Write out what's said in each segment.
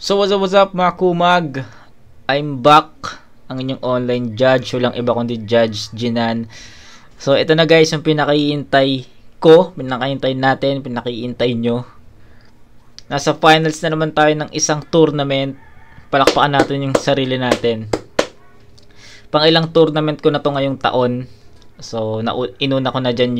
So what's up mga kumag? I'm back, ang inyong online judge. Walang iba kundi Judge Jinan. So ito na guys, yung pinakihintay ko, pinakihintay natin, pinakihintay nyo. Nasa finals na naman tayo ng isang tournament. Palakpakan natin yung sarili natin. Pang ilang tournament ko na to ngayong taon. So inuna ko na dyan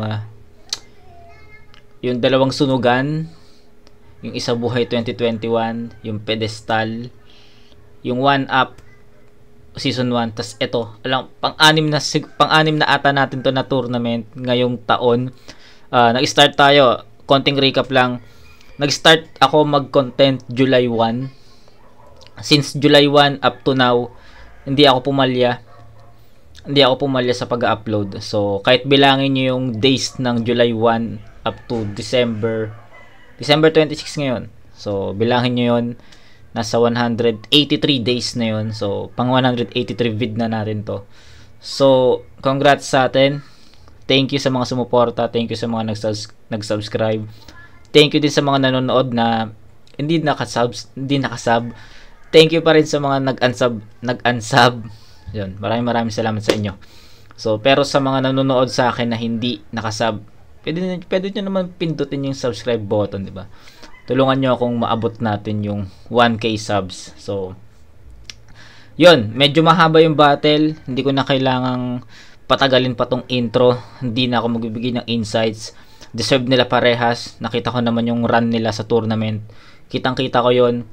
yung dalawang sunugan, yung Isa Buhay 2021, yung Pedestal, yung One Up Season 1, tas ito, pang-anim na ata natin to na tournament ngayong taon. Nag-start tayo, konting recap lang. Nag-start ako mag-content July 1. Since July 1 up to now, hindi ako pumalya sa pag-upload. So, kahit bilangin nyo yung days ng July 1 up to December 26 ngayon. So, bilangin nyo yun. Nasa 183 days na yun. So, pang 183 vid na natin to. So, congrats sa atin. Thank you sa mga sumuporta. Thank you sa mga nag-subscribe. Thank you din sa mga nanonood na hindi nakasub. Thank you pa rin sa mga nag-unsub. Yun, maraming salamat sa inyo. So, pero sa mga nanonood sa akin na hindi nakasub, pwede nyo naman pindutin yung subscribe button, di ba? Tulungan nyo akong maabot natin yung 1k subs. So, yun, medyo mahaba yung battle. Hindi ko na kailangang patagalin pa tong intro. Hindi na ako magbibigay ng insights. Deserve nila parehas. Nakita ko naman yung run nila sa tournament. Kitang-kita ko yun.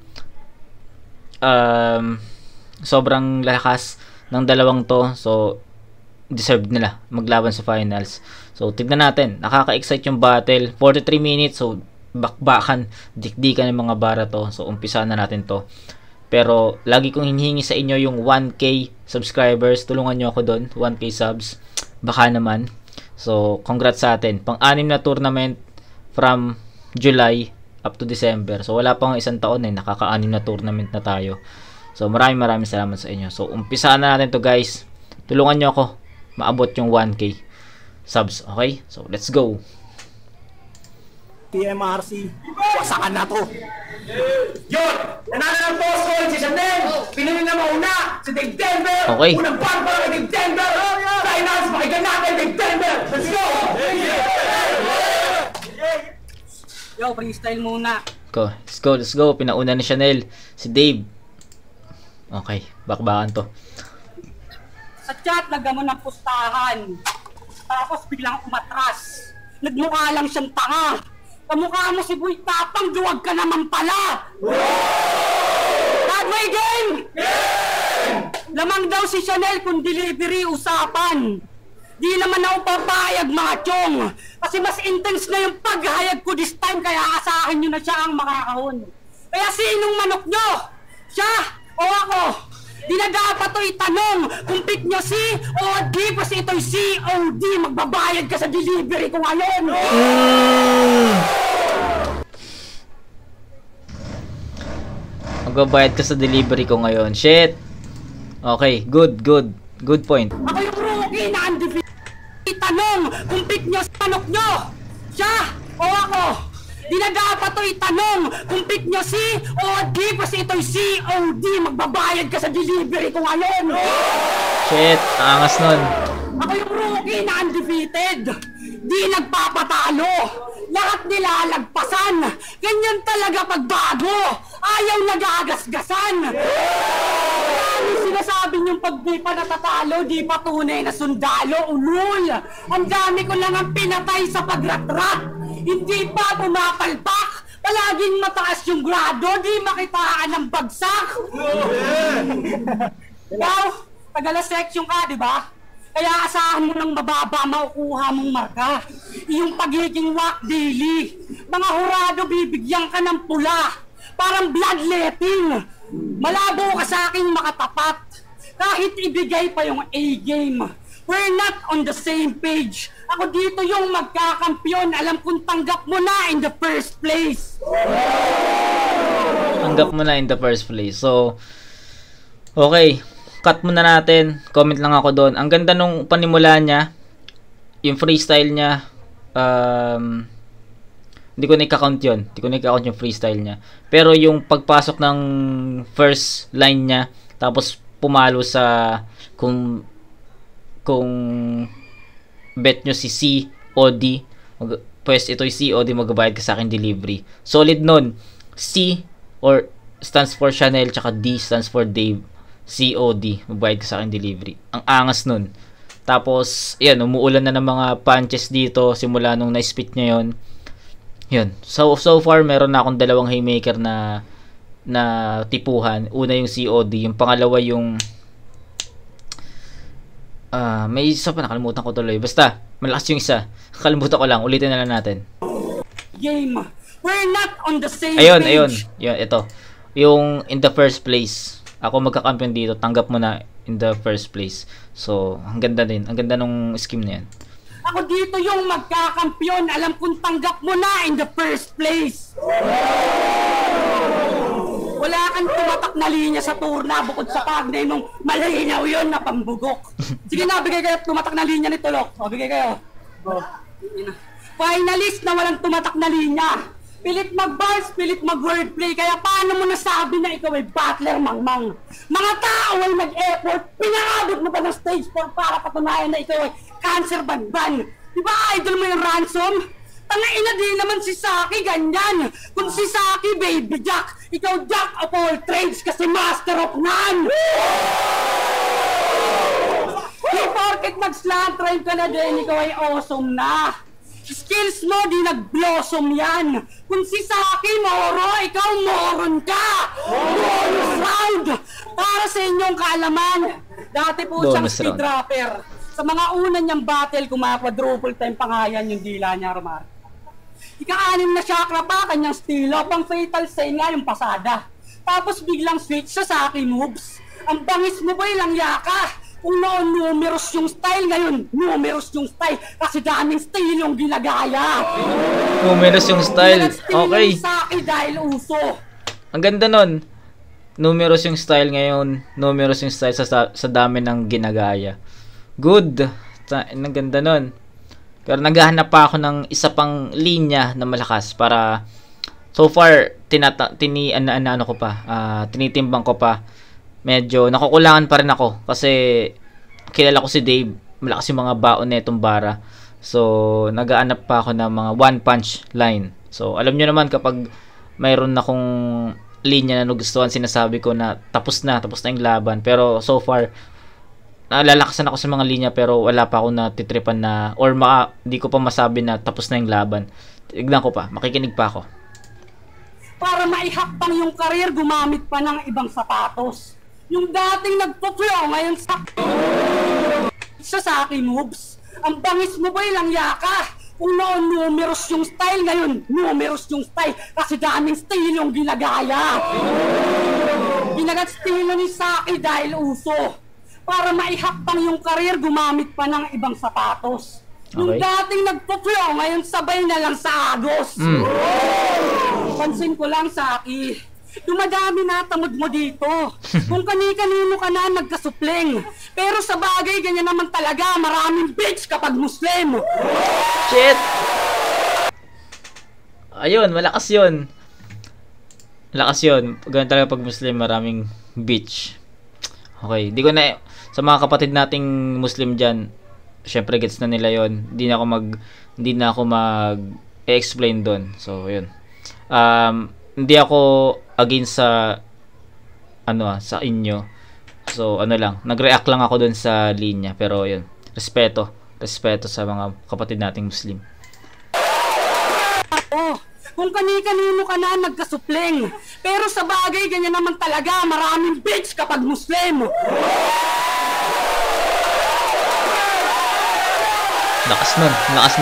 Sobrang lakas ng dalawang to. So, deserve nila maglaban sa finals. So, tignan natin. Nakaka-excite yung battle. 43 minutes. So, bakbakan, dikdikan ng mga bara to. So, umpisa na natin to. Pero, lagi kong hinihingi sa inyo yung 1k subscribers. Tulungan nyo ako doon. 1k subs. Baka naman. So, congrats sa atin. Pang-anim na tournament from July up to December. So, wala pang isang taon eh. Nakaka-anim na tournament na tayo. So, maraming salamat sa inyo. So, umpisa na natin to guys. Tulungan nyo ako maabot yung 1k subs. Okay? So, let's go. PMRC, wasakan na to. Yun! Nanalo ng post call si Chanel! Pinili na mauna si Dave Denver! Okay. Unang bang para kay Dave Denver! Finals, pakinggan natin Dave Denver! Let's go! Yo, freestyle muna. Let's go. Pinauna ni Chanel. Si Dave. Okay. Bakbakan to. Sa chat, naggamon ng pustahan. Tapos biglang umatras. Nagmukha lang siyang tanga. Kamukha mo si Boy Tapang, duwag ka naman pala. At may game! Lamang daw si Chanel kung delivery usapan. Di naman ako papayag mga chong. Kasi mas intense na yung paghayag ko this time, kaya asahin nyo na siya ang makakahon. Kaya sinong manok nyo? Siya o ako? Di na dapat ito itanong kung pick nyo si o di, kasi ito'y COD. Magbabayad ka sa delivery ko ngayon. Magbabayad ka sa delivery ko ngayon. Shit. Okay, good point. Ako yung rookie na undefeated. Itanong kung pick nyo sa manok nyo. Siya o ako? Di na dapat ito itanong kung pick nyo si o di, kasi ito'y COD. Magbabayad ka sa delivery ko ngayon. Shit, angas nun. Ako yung rookie na undefeated. Di nagpapatalo. Lahat nilalagpasan. Ganyan talaga pagbago. Ayaw nagagasgasan. Ano sinasabi niyong pag di pa natatalo, di pa tunay na sundalo, ulul. Ang dami ko lang ang pinatay sa pagratrat. Hindi pa pumapalpak. Palaging mataas yung grado, di makitaan ng bagsak. Ikaw, tagala section ka, di ba? Kaya asahan mo ng mababa, makukuha mong marka. Yung pagiging wak daily. Mga hurado, bibigyan ka ng pula. Parang bloodletting. Malabo ka sa aking makatapat. Kahit ibigay pa yung A-game. We're not on the same page. Ako dito yung magkakampiyon. Alam kong tanggap mo na in the first place. Tanggap mo na in the first place. So, okay. Cut muna natin. Comment lang ako doon. Ang ganda nung panimula niya. Yung freestyle niya. Hindi ko na-count yun. Hindi ko na-count yung freestyle niya. Pero yung pagpasok ng first line niya, tapos pumalo sa kung bet nyo si C o D, pues ito'y C o D, magbabayad ka sa akin delivery. Solid nun. C or stands for Chanel, tsaka D stands for Dave. C o D, magbayad ka sa akin delivery. Ang angas nun. Tapos, yan, umuulan na ng mga punches dito simula nung na-spit niya yun. Yun. So far, meron na akong dalawang haymaker na tipuhan. Una yung COD, yung pangalawa yung may isa pa, nakalimutan ko tuloy. Basta, malakas yung isa. Nakalimutan ko lang, ulitin na lang natin. Game. We're not on the same Ayun. page. Yun, ito. Yung in the first place. Ako magkakampiyon dito, tanggap mo na in the first place. So, ang ganda din. Ang ganda nung scheme na yan. Ako dito yung magkakampiyon. Alam kong tanggap mo na in the first place. Wala kang tumatak na linya sa turna bukod sa pagnay nung malinaw yun na pambugok. Sige na, bigay kayo tumatak na linya ni Tulok. O, bigay kayo. O, finalist na walang tumatak na linya. Pilit mag-bars, pilit mag-wordplay. Kaya paano mo nasabi na ikaw ay battler mangmang? Mga tao ay nag-effort. Pinakabot mo pa ng stage 4 para patunayan na ikaw ay cancer banban. Diba idol mo yung Ransom? Tangaina din naman si Saki ganyan. Kung si Saki baby Jack, ikaw Jack of all trades kasi master of none. Di porket nag-slant rhyme ka na din, ikaw ay awesome na. Skills mo di nag-blossom yan. Kung si Saki moro, ikaw moron ka. Bonus round. Para sa inyong kaalaman, dati po siyang speed rapper. Sa mga unang niyang battle, quadruple time pangayan yung dila niya, Romar. Ika-anim na chakra pa, kanyang stilo, pang fatal say nga yung pasada. Tapos biglang switch sa Saki moves. Ang bangis mo ba'y lang yaka? Kung noon numerous yung style, ngayon numerous yung style kasi daming style yung ginagaya. Numerous yung style. Okay. Saki dahil uso. Ang ganda nun. Numerous yung style ngayon. Numerous yung style sa dami ng ginagaya. Good. Ang ganda nun. Pero naghahanap pa ako ng isa pang linya na malakas para so far tinitimbang ko pa. Medyo nakukulangan pa rin ako kasi kilala ko si Dave, malakas yung mga baon netong bara. So nagaanap pa ako ng mga one punch line. So alam nyo naman kapag mayroon akong linya na nagustuhan, sinasabi ko na tapos na yung laban. Pero so far nalalakasan ako sa mga linya pero wala pa ako natitripan na or di ko pa masabi na tapos na yung laban. Tignan ko pa, makikinig pa ako. Para maihakbang yung karir, gumamit pa ng ibang sapatos. Yung dating nagpo-flow, ngayon sa Saki moves. Ang bangis mo ba'y lang yaka? Kung noon numerous yung style, ngayon numerous yung style kasi daming style yung ginagaya. Ginagat style ni Saki dahil uso. Para maihakbang yung karir, gumamit pa ng ibang sapatos. Yung dating nagpo-flow, ngayon sabay na lang sa agos. Pansin ko lang, Saki, dumadami na tamod mo dito. Kung kani-kanino ka na nagkasupling. Pero sa bagay, ganyan naman talaga. Maraming bitch kapag Muslim. Shit! Ayun, malakas yun. Malakas yun. Ganyan talaga pag Muslim, maraming bitch. Okay, di ko na... Sa mga kapatid nating Muslim dyan, syempre gets na nila yon. Hindi na ako mag-explain doon. So, yun. Hindi ako against sa sa inyo. So lang, nag-react lang ako doon sa linya, pero yun, respeto sa mga kapatid nating Muslim. Kung kani-kanino ka na nagkasupling. Pero sa bagay, ganyan naman talaga. Maraming bitch kapag Muslim. Lakas nun.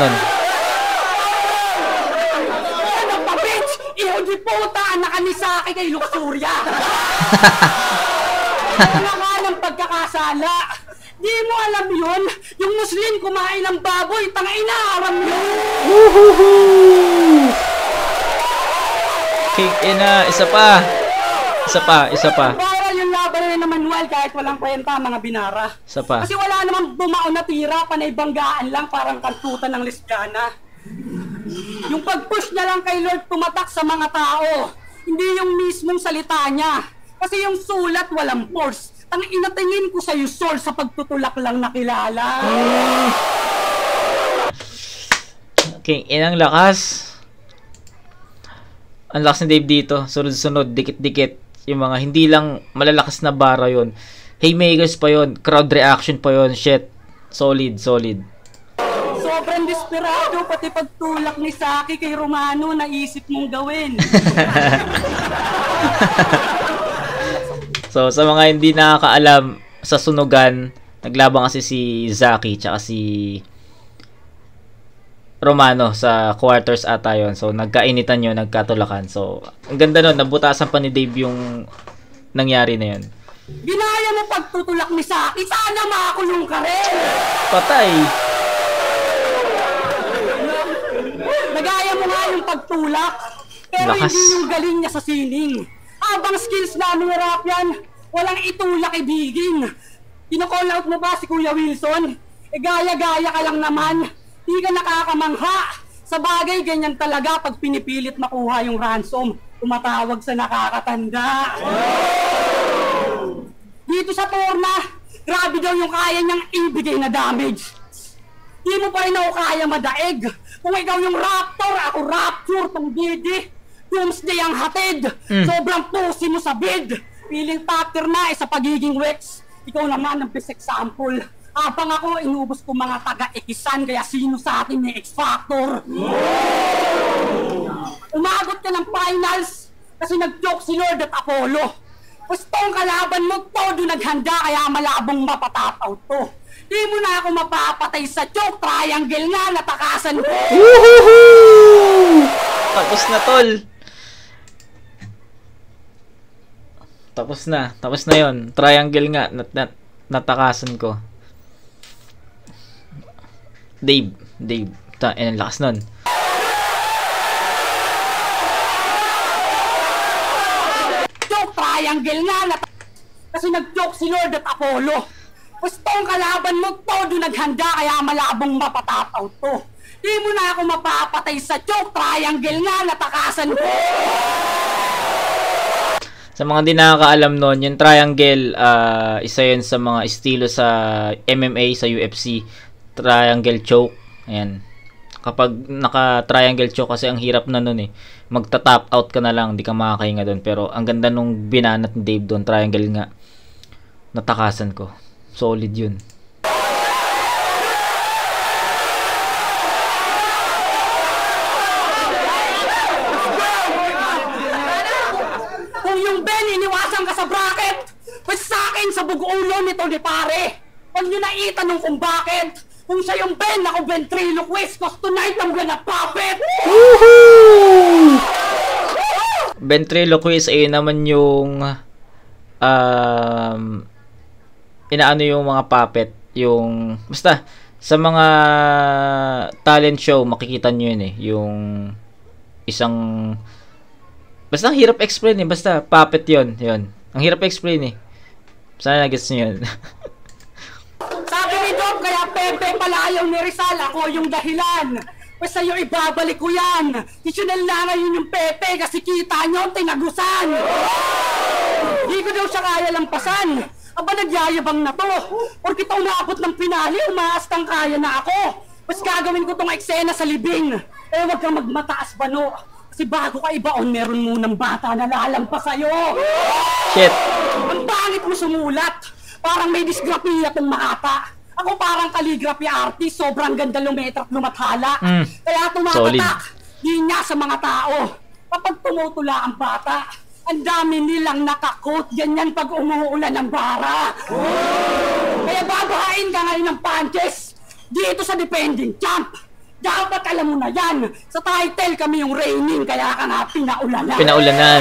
Ano pa, bitch? Ihugi puta, anak ni Saki kay Luxuria. Wala nga ng pagkakasala. Di mo alam yun? Yung Muslim kumain ng baboy, tangina, aram yun. Kick ina, isa pa. Para yung laban na Manuel kahit walang kwenta, mga binara. Isa pa. Kasi wala namang bumaon na tira, panay banggaan lang, parang kantutan ng lesbiana. Yung pag-push niya lang kay Lord tumatak sa mga tao. Hindi yung mismong salita niya. Kasi yung sulat walang force. Ang inatingin ko sa'yo, Sol, sa pagtutulak lang nakilala. Okay, inang lakas. Ang lakas ni Dave dito. Sunod-sunod, dikit-dikit. Yung mga hindi lang malalakas na bara yon. Haymakers pa yon. Crowd reaction pa yon. Shit. Solid, solid. Sobrang desperado, pati pagtulak ni Saki kay Romano, naisip mong gawin. So, sa mga hindi nakakaalam, sa sunugan, naglaban kasi si Zaki tsaka si Romano sa quarters ata yon. So, nagkainitan yun, nagkatulakan. So, ang ganda nun, nabutasan pa ni Dave yung nangyari na yun. Ginaya mo pagtutulak ni Saki, sana makakulong ka rin! Patay! Nagaya mo nga yung pagtulak, pero Lakas. hindi yung galing niya sa sining. Habang skills namin rap yan, walang itulak ibigin. Kino-call out mo ba si Kuya Wilson? Gaya-gaya ka lang naman. Di ka nakakamangha. Sa bagay, ganyan talaga pag pinipilit makuha yung ransom. Tumatawag sa nakakatanda. Dito sa Torna, grabe daw yung kaya niyang ibigay na damage. Di mo pa rin ako kaya madaig. Kung ikaw yung Raptor, ako Rapture, tong Didi. Doomsday ang hatid. Sobrang pusi mo sa bid. Feeling factor na sa pagiging Rex. Ikaw naman ang best example. Habang ako, inubos ko mga taga-Ekisan, kaya sino sa atin may X-Factor? Umagot ka ng finals kasi nag-joke si Lord at Apollo. Pustong kalaban mo, todo naghanda, kaya malabong mapatataw to. Di mo na ako mapapatay sa joke, triangle nga, natakasan ko. Woohoo! Tapos na, tol. Tapos na yon. Triangle nga, natakasan ko. Dave. Ang lakas nun. Joke, triangle nga, kasi nag-joke si Lord at Apollo. Pustong kalaban mo, todo naghanda, kaya malabong mapatataw to. Di mo na ako mapapatay sa joke, triangle nga, natakasan ko. Sa mga di nakakaalam nun, yung triangle, isa yun sa mga estilo sa MMA, sa UFC. Triangle choke. Ayan. Kapag naka-triangle choke kasi ang hirap na nun eh. Magta-tap out ka na lang, di ka makakahinga doon. Pero ang ganda nung binanat ni Dave doon, triangle nga. Natakasan ko. Solid yun. Kung yung Ben iniwasan ka sa bracket, pues sa akin sa bug-ulo nito ni pare. Huwag nyo na itanong kung bakit. Kung siya yung Ben, ako ventriloquist, cause tonight I'm gonna pop it! Woohoo! Ventriloquist ay naman yung inaano yung mga puppet, yung basta sa mga talent show makikita nyo yun eh, yung isang basta ang hirap explain eh, basta puppet yun. Ang hirap explain eh. Sana nag-gets nyo yun. Sabi ni Dom, kaya Pepe pala ayaw ni Rizal, ako yung dahilan. Pues sa'yo ibabalik ko yan. Isyonel na ngayon yung Pepe kasi kita nyo, tinagusan. Di ko daw siya kaya lampasan. Aba, nagyayabang na to. Porque ito umaabot ng pinali, umaastang kaya na ako. Pues gagawin ko tong eksena sa libing. Eh, wag kang magmataas, Bano. Kasi bago ka ibaon, meron munang bata na lalampas sa'yo. Shit. Ang pangit mo sumulat. Parang may dysgraphia tong maata. Ako parang calligraphy artist, sobrang ganda lumetra at lumathala. Kaya tumatatak, di niya sa mga tao. Kapag tumutula ang bata, ang dami nilang nakakot, ganyan pag umuulan ng bara. Kaya babahain ka ngayon ng punches, dito sa Defending Champ. Dapat alam mo na yan, sa title kami yung reigning, kaya ka nga pinaulanan. Pinaulanan.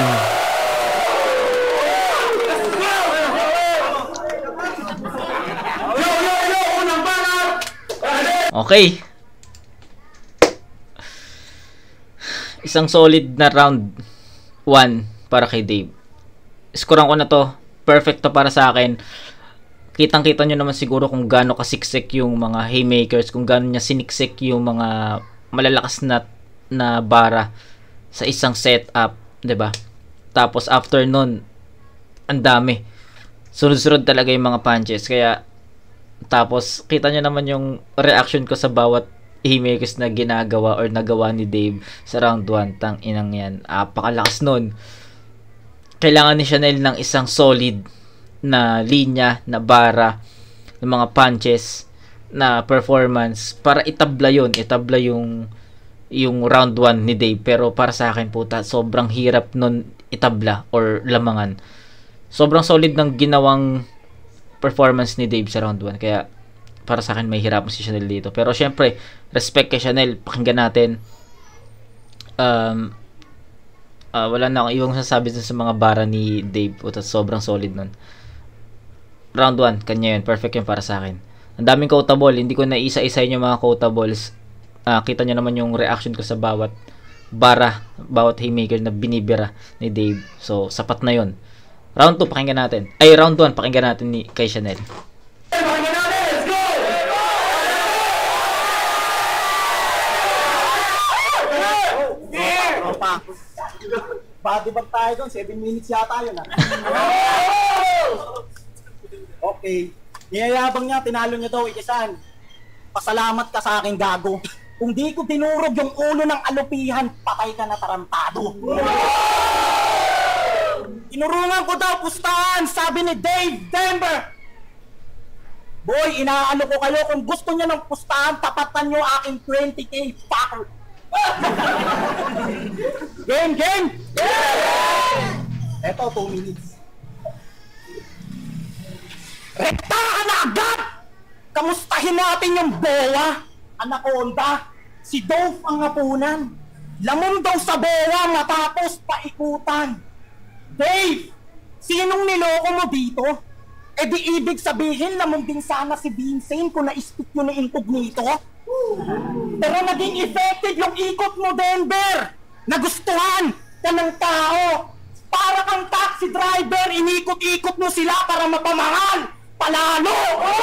Okay. Isang solid na round 1 para kay Dave. Scorean ko na to. Perfect to para sa akin. Kitang-kita nyo naman siguro kung gaano kasiksik yung mga haymakers, kung gaano niya siniksik yung mga malalakas na na bara sa isang setup, 'di ba? Tapos after nun, ang dami. Sunod-sunod talaga yung mga punches. Kaya tapos kita nyo naman yung reaction ko sa bawat haymakers na ginagawa or nagawa ni Dave sa round 1. Tang inang yan. Apakalakas nun. Kailangan ni Chanel ng isang solid na linya, na bara, ng mga punches, na performance para itabla yun. Itabla yung round 1 ni Dave. Pero para sa akin puta, sobrang hirap nun itabla or lamangan. Sobrang solid ng ginawang performance ni Dave sa round 1. Kaya para sa akin may hirapan si Chanel dito. Pero syempre, respect kay Chanel. Pakinggan natin. Wala na akong ibang sasabi sa mga bara ni Dave. Puta, sobrang solid nun. Round 1, kanya yun. Perfect yun para sa akin. Ang daming quotable. Hindi ko na isa-isayin yung mga quotables. Kita nyo naman yung reaction ko sa bawat bara, bawat haymaker na binibira ni Dave. So, sapat na yun. Round 2, pakinggan natin. Ay, round 1, pakinggan natin kay Chanel. Pakinggan natin! Let's go! Body bag tayo doon, 7 minutes yata yun Okay. Niyayabang niya, tinalo niya daw, Ikisan. Pasalamat ka sa aking gago. Kung di ko tinurog yung ulo ng alupihan, patay ka na tarantado. Tinurungan ko daw pustahan, sabi ni Dave Denver. Boy, inaano ko kayo, kung gusto niya ng pustahan, tapatan niyo aking 20k fucker. Game! Eto, 2 minutes. Rektahan na agad! Kamustahin natin yung boa, anaconda, si Dove ang hapunan. Lamon daw sa boa matapos paikutan. Dave, sinong niloko mo dito? E di ibig sabihin lamon din sana si Vincent kung na-speak yun ng incognito? Pero naging effective yung ikot mo, Denver. Nagustuhan ka ng tao. Para kang taxi driver, inikot-ikot mo sila para mapamahal. Palalo!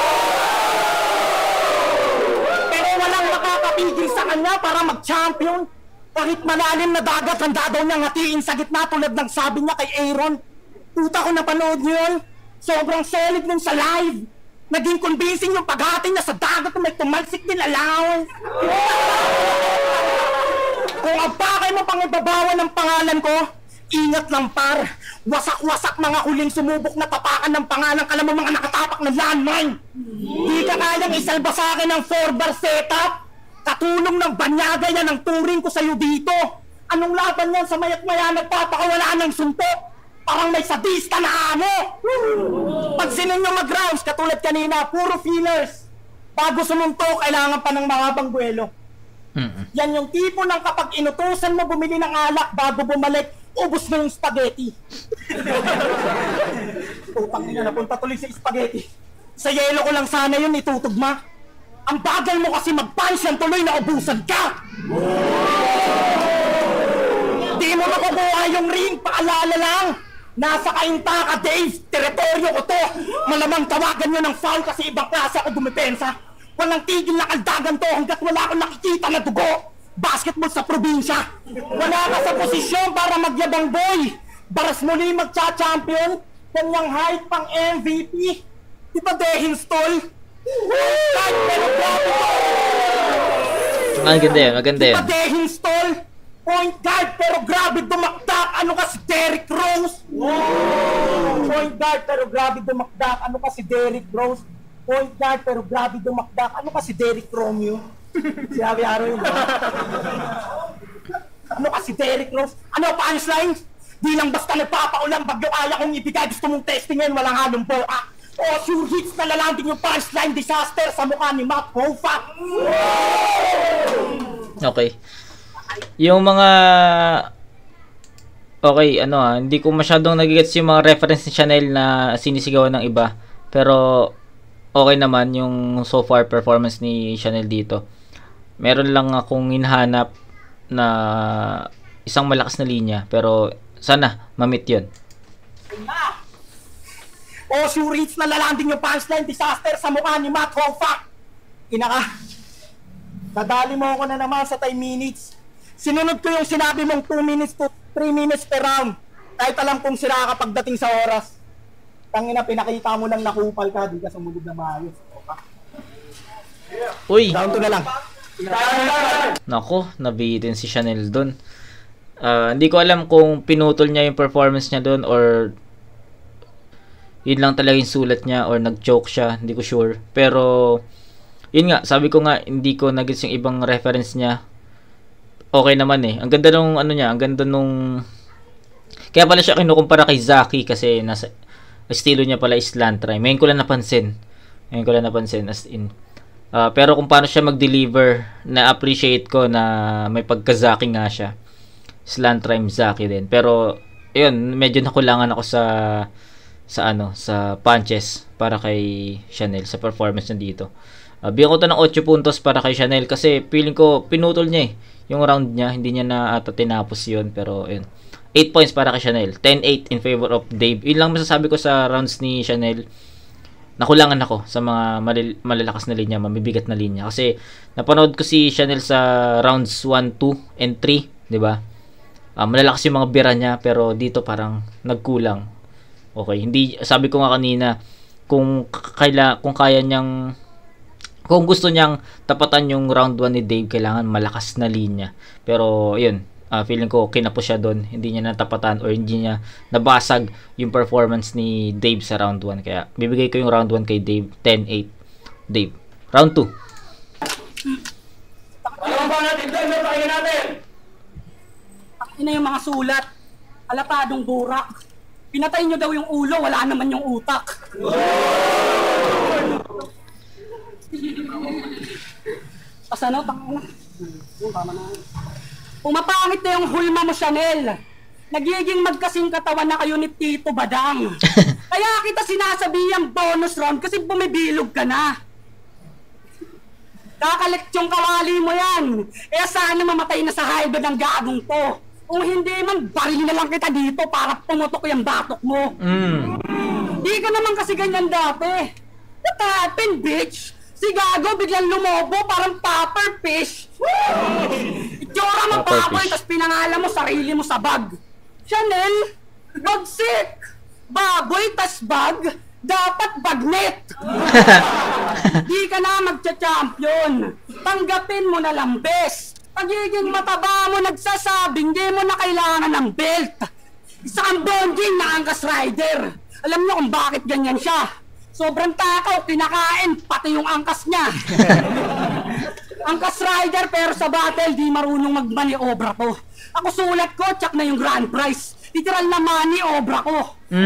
Pero walang makakapigil sa kanya para mag-champion. Kahit malalim na dagat, handa daw niyang hatiin sa gitna tulad ng sabi niya kay Aaron. Tuta ko napanood niyo yun. Sobrang solid nun sa live. Naging convincing yung paghati niya sa dagat na may tumalsik din allowance. Kung abakay mo pang ibabawan ng pangalan ko, ingat lang par. Wasak-wasak mga huling sumubok na tapakan ng pangalan ka lang mga nakatapak na landmine. Di ka kayang isalba sa akin ng 4-bar setup. Katulong ng banyaga yan ang turing ko sa'yo dito. Anong laban yan sa mayat-maya nagpapakawala ng suntok? Parang may sadista na amo. Pag sinunyo mag-rounds, katulad kanina, puro fillers. Bago sumuntok, kailangan pa ng mahabang buwelo. Yan yung tipo ng kapag inutusan mo bumili ng alak bago bumalik, ubos na yung spaghetti. Utang nila, napunta tuloy sa spaghetti. Sa yelo ko lang sana yun itutugma. Ang bagal mo kasi mag-punch yan tuloy na ubusan ka. Di mo nakukuha yung ring, paalala lang. Nasa kainta ka, Dave. Teritoryo ko to. Malamang tawagan nyo ng foul kasi ibang klase ako dumipensa. Walang tigil na kaldagan to hanggat wala akong nakikita na dugo. Basketball sa probinsya. Wala ka sa posisyon para magyabang boy. Baras muli magcha-champion. Kanyang height pang MVP. Di ba Dehin Stoll? Maganda yun, maganda yun. Di ba Dehin Stoll? Point guard pero grabe dumakdak. Ano ka si Derrick Rose? Point guard pero grabe dumakdak. Ano ka si Derrick Rose? Point guard pero grabe dumakdak. Ano ka si Derrick Romeo? Sinabi araw yun. Ano ka si Derrick Rose? Ano punchline? Di lang basta nagpapaulang bagyo kaya kong ibigay. Gusto mong testing ngayon walang halong boa. O sure hits na lalanding yung punchline disaster sa mukha ni Matt Hofa. Okay. Yung mga okay, hindi ko masyadong nagigets yung mga reference ni Chanel na sinisigawan ng iba. Pero okay naman yung so far performance ni Chanel dito. Meron lang akong hinahanap na isang malakas na linya, pero sana ma-meet yun. O sure hits na lalanding yung punchline disaster sa mukha ni Matt Hofa. Inaka. Dadali mo ako na naman sa 10 minutes. Sinunod ko yung sinabi mong 2 minutes to 3 minutes per round. Kahit alam kong sila kapagdating sa oras. Tangina, pinakita mo lang nakupal ka, di ka sumunod na maayos. Uy! Down to na lang. Nako, nabitin si Chanel doon. Hindi ko alam kung pinutol niya yung performance niya doon or yun lang talaga yung sulat niya or nag-choke siya, hindi ko sure. Pero yun nga, sabi ko nga hindi ko nagets yung ibang reference niya. Okay naman eh. Ang ganda nung ano niya, ang ganda nung kaya pala siya kinukumpara kay Zaki kasi nasa estilo niya pala is Lantry. Ngayon ko lang napansin. As in. Pero kung paano siya mag-deliver, na-appreciate ko na may pagka-Zaki nga siya. Slant rhyme Zaki din. Pero, yun, medyo nakulangan ako sa punches para kay Chanel, sa performance niya dito. Bigyan ko to ng 8 puntos para kay Chanel kasi feeling ko pinutol niya yung round niya. Hindi niya na tinapos yun. Pero, yun. 8 points para kay Chanel. 10-8 in favor of Dave. Yun lang masasabi ko sa rounds ni Chanel. Nakulangan ako sa mga malalakas na linya, mabibigat na linya. Kasi napanood ko si Chanel sa rounds 1, 2, and 3. Diba? Malalakas yung mga bira niya, pero dito parang nagkulang. Okay, hindi, sabi ko nga kanina, kung gusto niyang tapatan yung round 1 ni Dave, kailangan malakas na linya. Pero, yun, feeling ko kinapos siya doon, hindi niya natapatan or hindi niya nabasag yung performance ni Dave sa round 1. Kaya, bibigay ko yung round 1 kay Dave, 10-8. Dave. Round 2. Ano ba natin, Dave? Ano pakinggan natin? Ina yung mga sulat, alatadong burak. Pinatay nyo daw yung ulo, wala naman yung utak. Pas ano, tama na. Pumapangit na yung hulma mo, Chanel. Nagiging magkasing katawan na kayo ni Tito Badang. Kaya kita sinasabihang bonus round kasi bumibilog ka na. Kakalit yung kawali mo yan. Kaya sana mamatay na sa high blood ng gagong to. Kung hindi man, baril na lang kita dito para pumutok yung batok mo. Di ka naman kasi ganyan dati. What happened, bitch? Si Gago biglang lumobo, parang puffer fish. Itsura mo papoy, tas pinangalan mo sarili mo sa bag. Chanel, bagsik. Baboy, tas bag, dapat bagnet. Di ka na magcha-champion. Tanggapin mo na lang, bes. Pagiging mataba mo, nagsasabing di mo na kailangan ng belt. Isa kang bonding na angkas rider. Alam niyo kung bakit ganyan siya. Sobrang takaw, kinakain, pati yung angkas niya. Angkas rider pero sa battle di marunong magmaniobra to. Ako sulat ko, tsak na yung grand prize. Literal na maniobra ko.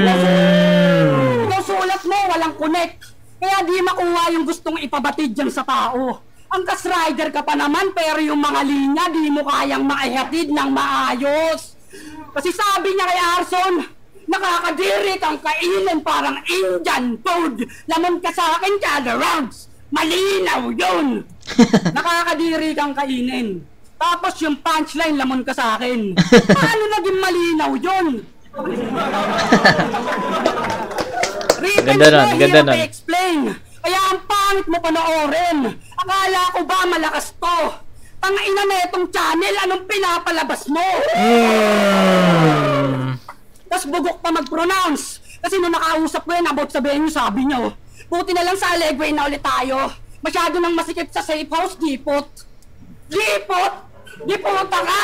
Ikaw sulat mo, walang connect. Kaya di makuha yung gustong ipabatid dyan sa tao. Angkas rider ka pa naman pero yung mga linya di mo kayang maihatid ng maayos. Kasi sabi niya kay Arson, nakakadiri kang kainin parang Indian food. Lamon ka sa akin kada rounds. Malinaw yun. Nakakadiri kang kainin. Tapos yung punchline, lamon ka sa akin. Paano naging malinaw yun? Ganda nun, ganda nun. Explain. Kaya ang pangit mo panoorin. Akala ko ba malakas to? Tangina na itong channel, anong pinapalabas mo? Tas bugok pa mag-pronounce. Kasi nung nakausap ko yun about sa venue, sabi niyo, buti na lang sa Allegro na ulit tayo. Masyado nang masikip sa safe house, dipot. Dipot? Diputa ka!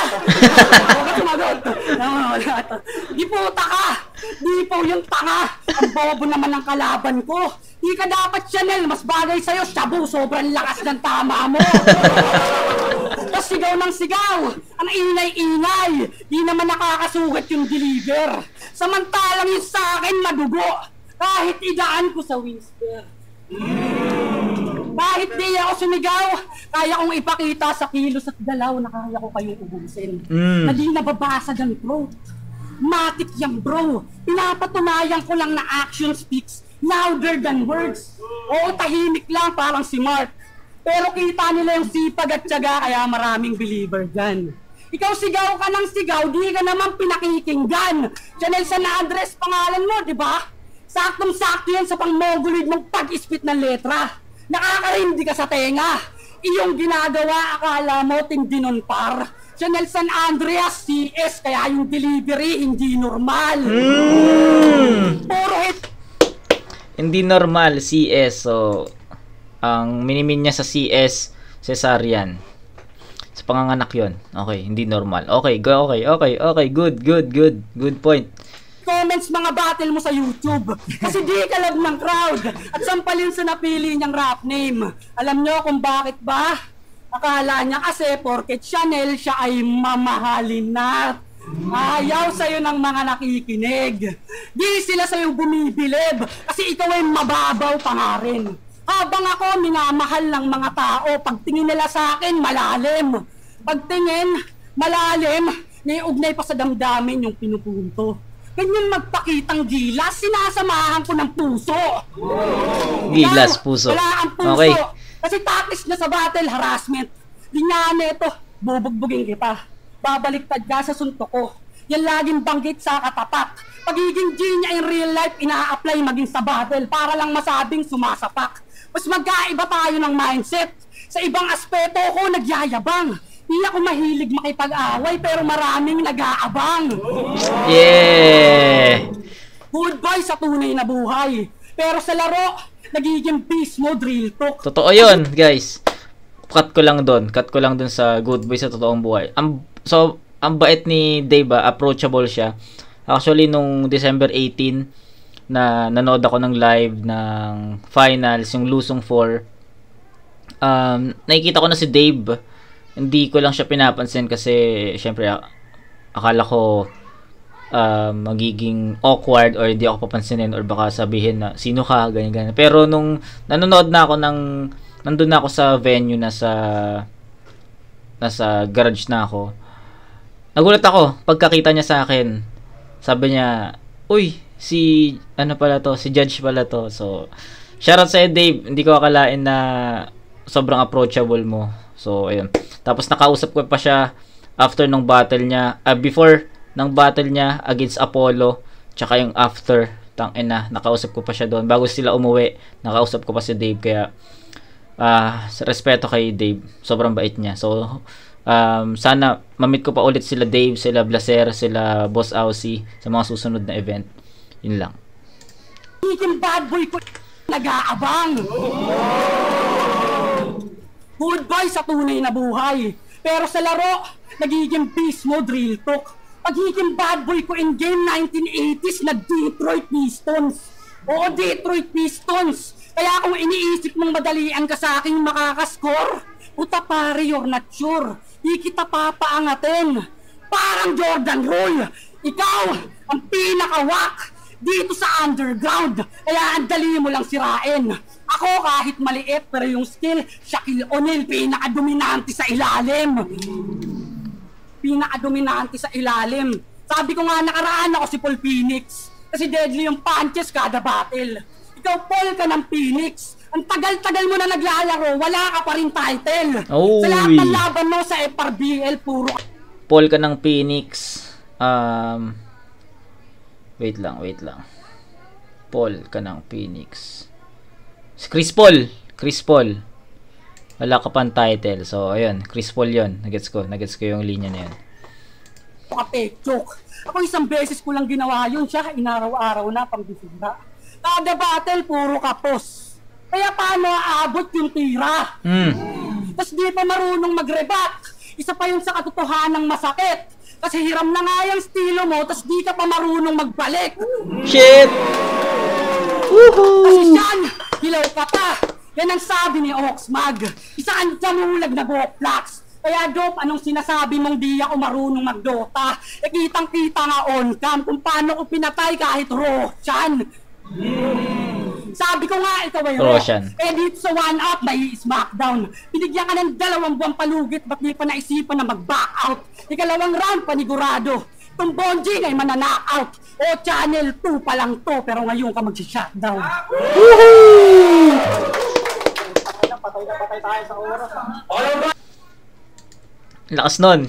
Diputa ka! Di po yung tanga! Ang bobo naman ng kalaban ko! Di ka dapat Chanel! Mas bagay sa'yo! Shabu! Sobrang lakas ng tama mo! Tapos sigaw ng sigaw! Ang ingay-ingay! Di naman nakakasugat yung deliver! Samantalang yung sa'kin madugo! Kahit idaan ko sa whisper! Kahit di ako sumigaw, kaya kong ipakita sa kilos at galaw na kaya ko kayong ubusin. Na di nababasag ang throat. Matik yan bro. Pinapatunayan ko lang na action speaks louder than words. Oo, tahimik lang parang si Mark. Pero kita nila yung sipag at tiyaga kaya maraming believer dyan. Ikaw sigaw ka ng sigaw, di ka naman pinakikinggan. Chanel sa na-address pangalan mo, di ba? Saktong-sakto yan sa pang-mongolid mong pag-ispit ng letra. Nakakarindi ka sa tenga. Iyong ginagawa, akala mo tindi nun par. Chanel San Andreas CS, kaya yung delivery hindi normal. Puro hit. Hindi normal, CS. So, ang minimin niya sa CS, cesarean. Sa panganganak yon. Okay, hindi normal. Okay, okay. Good point. Comments mga battle mo sa YouTube. Kasi di ka love ng crowd. At sampalin sa napili niyang rap name. Alam nyo kung bakit ba? Akala niya kasi porket Chanel siya ay mamahalin na. Ayaw sa'yo ng mga nakikinig. Di sila sa'yo bumibilib kasi ikaw ay mababaw pa nga rin. Habang ako minamahal ng mga tao, pagtingin nila sa akin malalim. Pagtingin malalim, niugnay pa sa damdamin yung pinupunto. Ganyan magpakitang gilas, sinasamahan ko ng puso. Gilas, puso. Wala ang puso. Okay. Kasi tapis na sa battle harassment. Di nga neto, bubugbugin kita. Babaliktad ka sa suntok ko. Yan laging banggit sa katapat. Pagiging G niya in real life, ina-apply maging sa battle para lang masabing sumasapak. Mas magkaiba tayo ng mindset. Sa ibang aspeto ko, nagyayabang. Di ako mahilig makipag-away pero maraming nag-aabang. Yeah! Goodbye sa tunay na buhay. Pero sa laro, nagiging beast mode real talk. Totoo yun, guys. Cut ko lang doon sa goodbye sa totoong buhay. Ang bait ni Dave, approachable siya. Actually, nung December 18, na nanood ako ng live ng finals, yung Lusong 4, nakikita ko na si Dave. Hindi ko lang siya pinapansin kasi, syempre, akala ko magiging awkward or hindi ako papansinin or baka sabihin na, sino ka, ganyan. Pero nung nanonood na ako nandun na ako sa venue, nasa garage na ako. Nagulat ako pagkakita niya sa akin. Sabi niya, "Uy, si Judge pala to." So, shoutout sa'yo, Dave. Hindi ko akalain na sobrang approachable mo. So, ayun. Tapos nakausap ko pa siya after ng battle niya, before ng battle niya against Apollo, tsaka yung after, tangina, nakausap ko pa siya doon. Bago sila umuwi, nakausap ko pa si Dave, kaya sa respeto kay Dave, sobrang bait niya. So, sana mamit ko pa ulit sila Dave, sila Blaser, sila Boss Aussie sa mga susunod na event. Yun lang. Yung bad boy ko nag-aabang. Goodbye sa tunay na buhay. Pero sa laro, nagiging beast mode real talk. Pagiging bad boy ko in game 1980s, nag-Detroit Pistons. Oo, Detroit Pistons. Kaya kung iniisip mong madalian ka sa aking makakaskor, puta pare, you're not sure. Di kita papaangatin. Parang Jordan Rule. Ikaw, ang pinakawak dito sa underground. Kaya ang dali mo lang sirain. Ako kahit maliit, pero yung skill, Shaquille O'Neal, pinaka-dominante sa ilalim. Pinaka-dominante sa ilalim. Sabi ko nga nakaraan ako si Paul Phoenix. Kasi deadly yung punches kada battle. Ikaw, Paul, ka ng Phoenix. Ang tagal-tagal mo na naglalaro, wala ka pa rin title. Oy. Sa lahat ng laban mo sa FRBL, puro Paul ka ng Phoenix. Wait lang. Paul ka ng Phoenix. Si Chris Paul. Wala ka pang title. So, ayun. Chris Paul yun. Nagets ko yung linya na yun. kapekchok. Ako isang beses ko lang ginawa yun, siya inaraw-araw na pang bisita. Kada battle, puro kapos. Kaya paano aabot yung tira? Tapos di pa marunong mag-rebat. Isa pa yung sa katotohanang masakit. Kasi hiram na nga yung estilo mo, tapos di ka pa marunong magbalik. Shit! Woohoo! Kasi siyan, hilaw ka pa. Yan ang sabi ni Oxmag. Isa ang jamulag na Boplax. Kaya dope, anong sinasabi mong di ako marunong magdota? E kitang-kita nga on-cam kung paano ko pinatay kahit Roshan. Sabi ko nga, ikaw ay Roshan. Eh dito sa one-up, may smackdown. Binigyan ka ng 2 buwang palugit, ba't di pa naisipan na mag-back out? Ikalawang round, panigurado. Itong Bonjing ay manana-out. O Channel 2 pa lang to, pero ngayon ka mag-shutdown. Woohoo! Patay tayo sa oras. Lakas nun.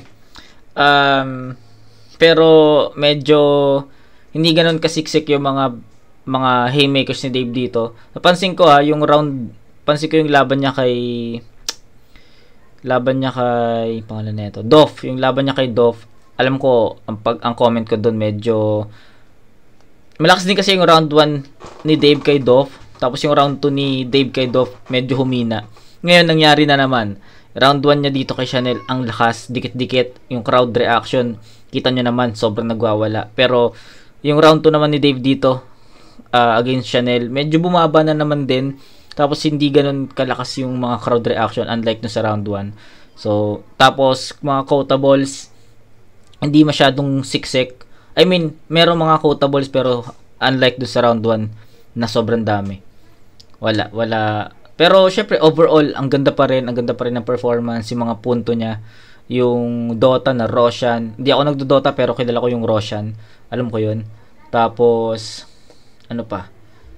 Pero medyo hindi ganoon kasiksik yung mga haymakers ni Dave dito. Napansin ko yung laban niya kay laban niya kay pangalan nito, Dolph, yung laban niya kay Dolph, alam ko ang comment ko doon medyo malakas din kasi yung round 1 ni Dave kay Dolph, tapos yung round 2 ni Dave kay Dolph medyo humina. Ngayon nangyari na naman. Round 1 niya dito kay Chanel ang lakas, dikit-dikit yung crowd reaction. Kita nyo naman sobrang nagwawala. Pero yung round 2 naman ni Dave dito against Chanel, medyo bumaba na naman din. Tapos hindi ganun kalakas yung mga crowd reaction unlike no sa round 1. So, tapos mga quotables hindi masyadong siksik. I mean, meron mga quotables pero unlike do sa round 1 na sobrang dami. Wala. Pero syempre overall ang ganda pa rin ng performance, yung mga punto niya, yung Dota na Roshan. Hindi ako nagdo-Dota pero kilala ko yung Roshan. Alam ko 'yun. Tapos ano pa?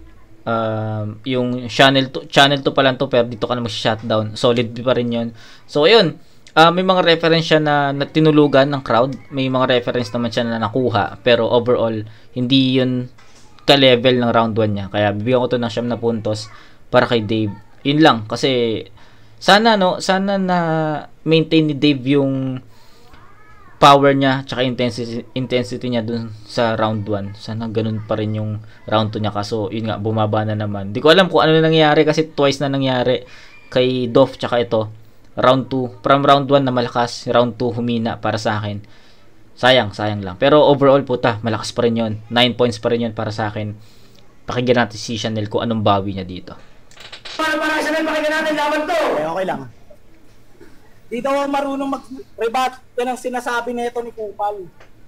Yung channel 2 pa lang to pero dito ka na mag-shutdown. Solid pa rin 'yun. So ayun, may mga reference siya na tinulugan ng crowd. May mga reference naman siya na nakuha pero overall hindi 'yun ka-level ng round 1 niya. Kaya bibigyan ko to ng 7 na puntos para kay Dave. Yun lang kasi sana na maintain ni Dave yung power niya tsaka intensity niya dun sa round 1. Sana ganun pa rin yung round 2 niya, kaso yun nga bumaba na naman. Di ko alam kung ano na nangyari kasi twice na nangyari kay Dolph tsaka ito. Round 2, from round 1 na malakas, round 2 humina para sa akin. Sayang lang. Pero overall puta, malakas pa rin yun. 9 points pa rin yun para sa akin. Pakinggan natin si Chanel kung anong bawi niya dito. Para Chanel, pakinggan natin laban to. Okay lang. Di daw marunong mag-rebut. Yan ang sinasabi nito ni Kupal.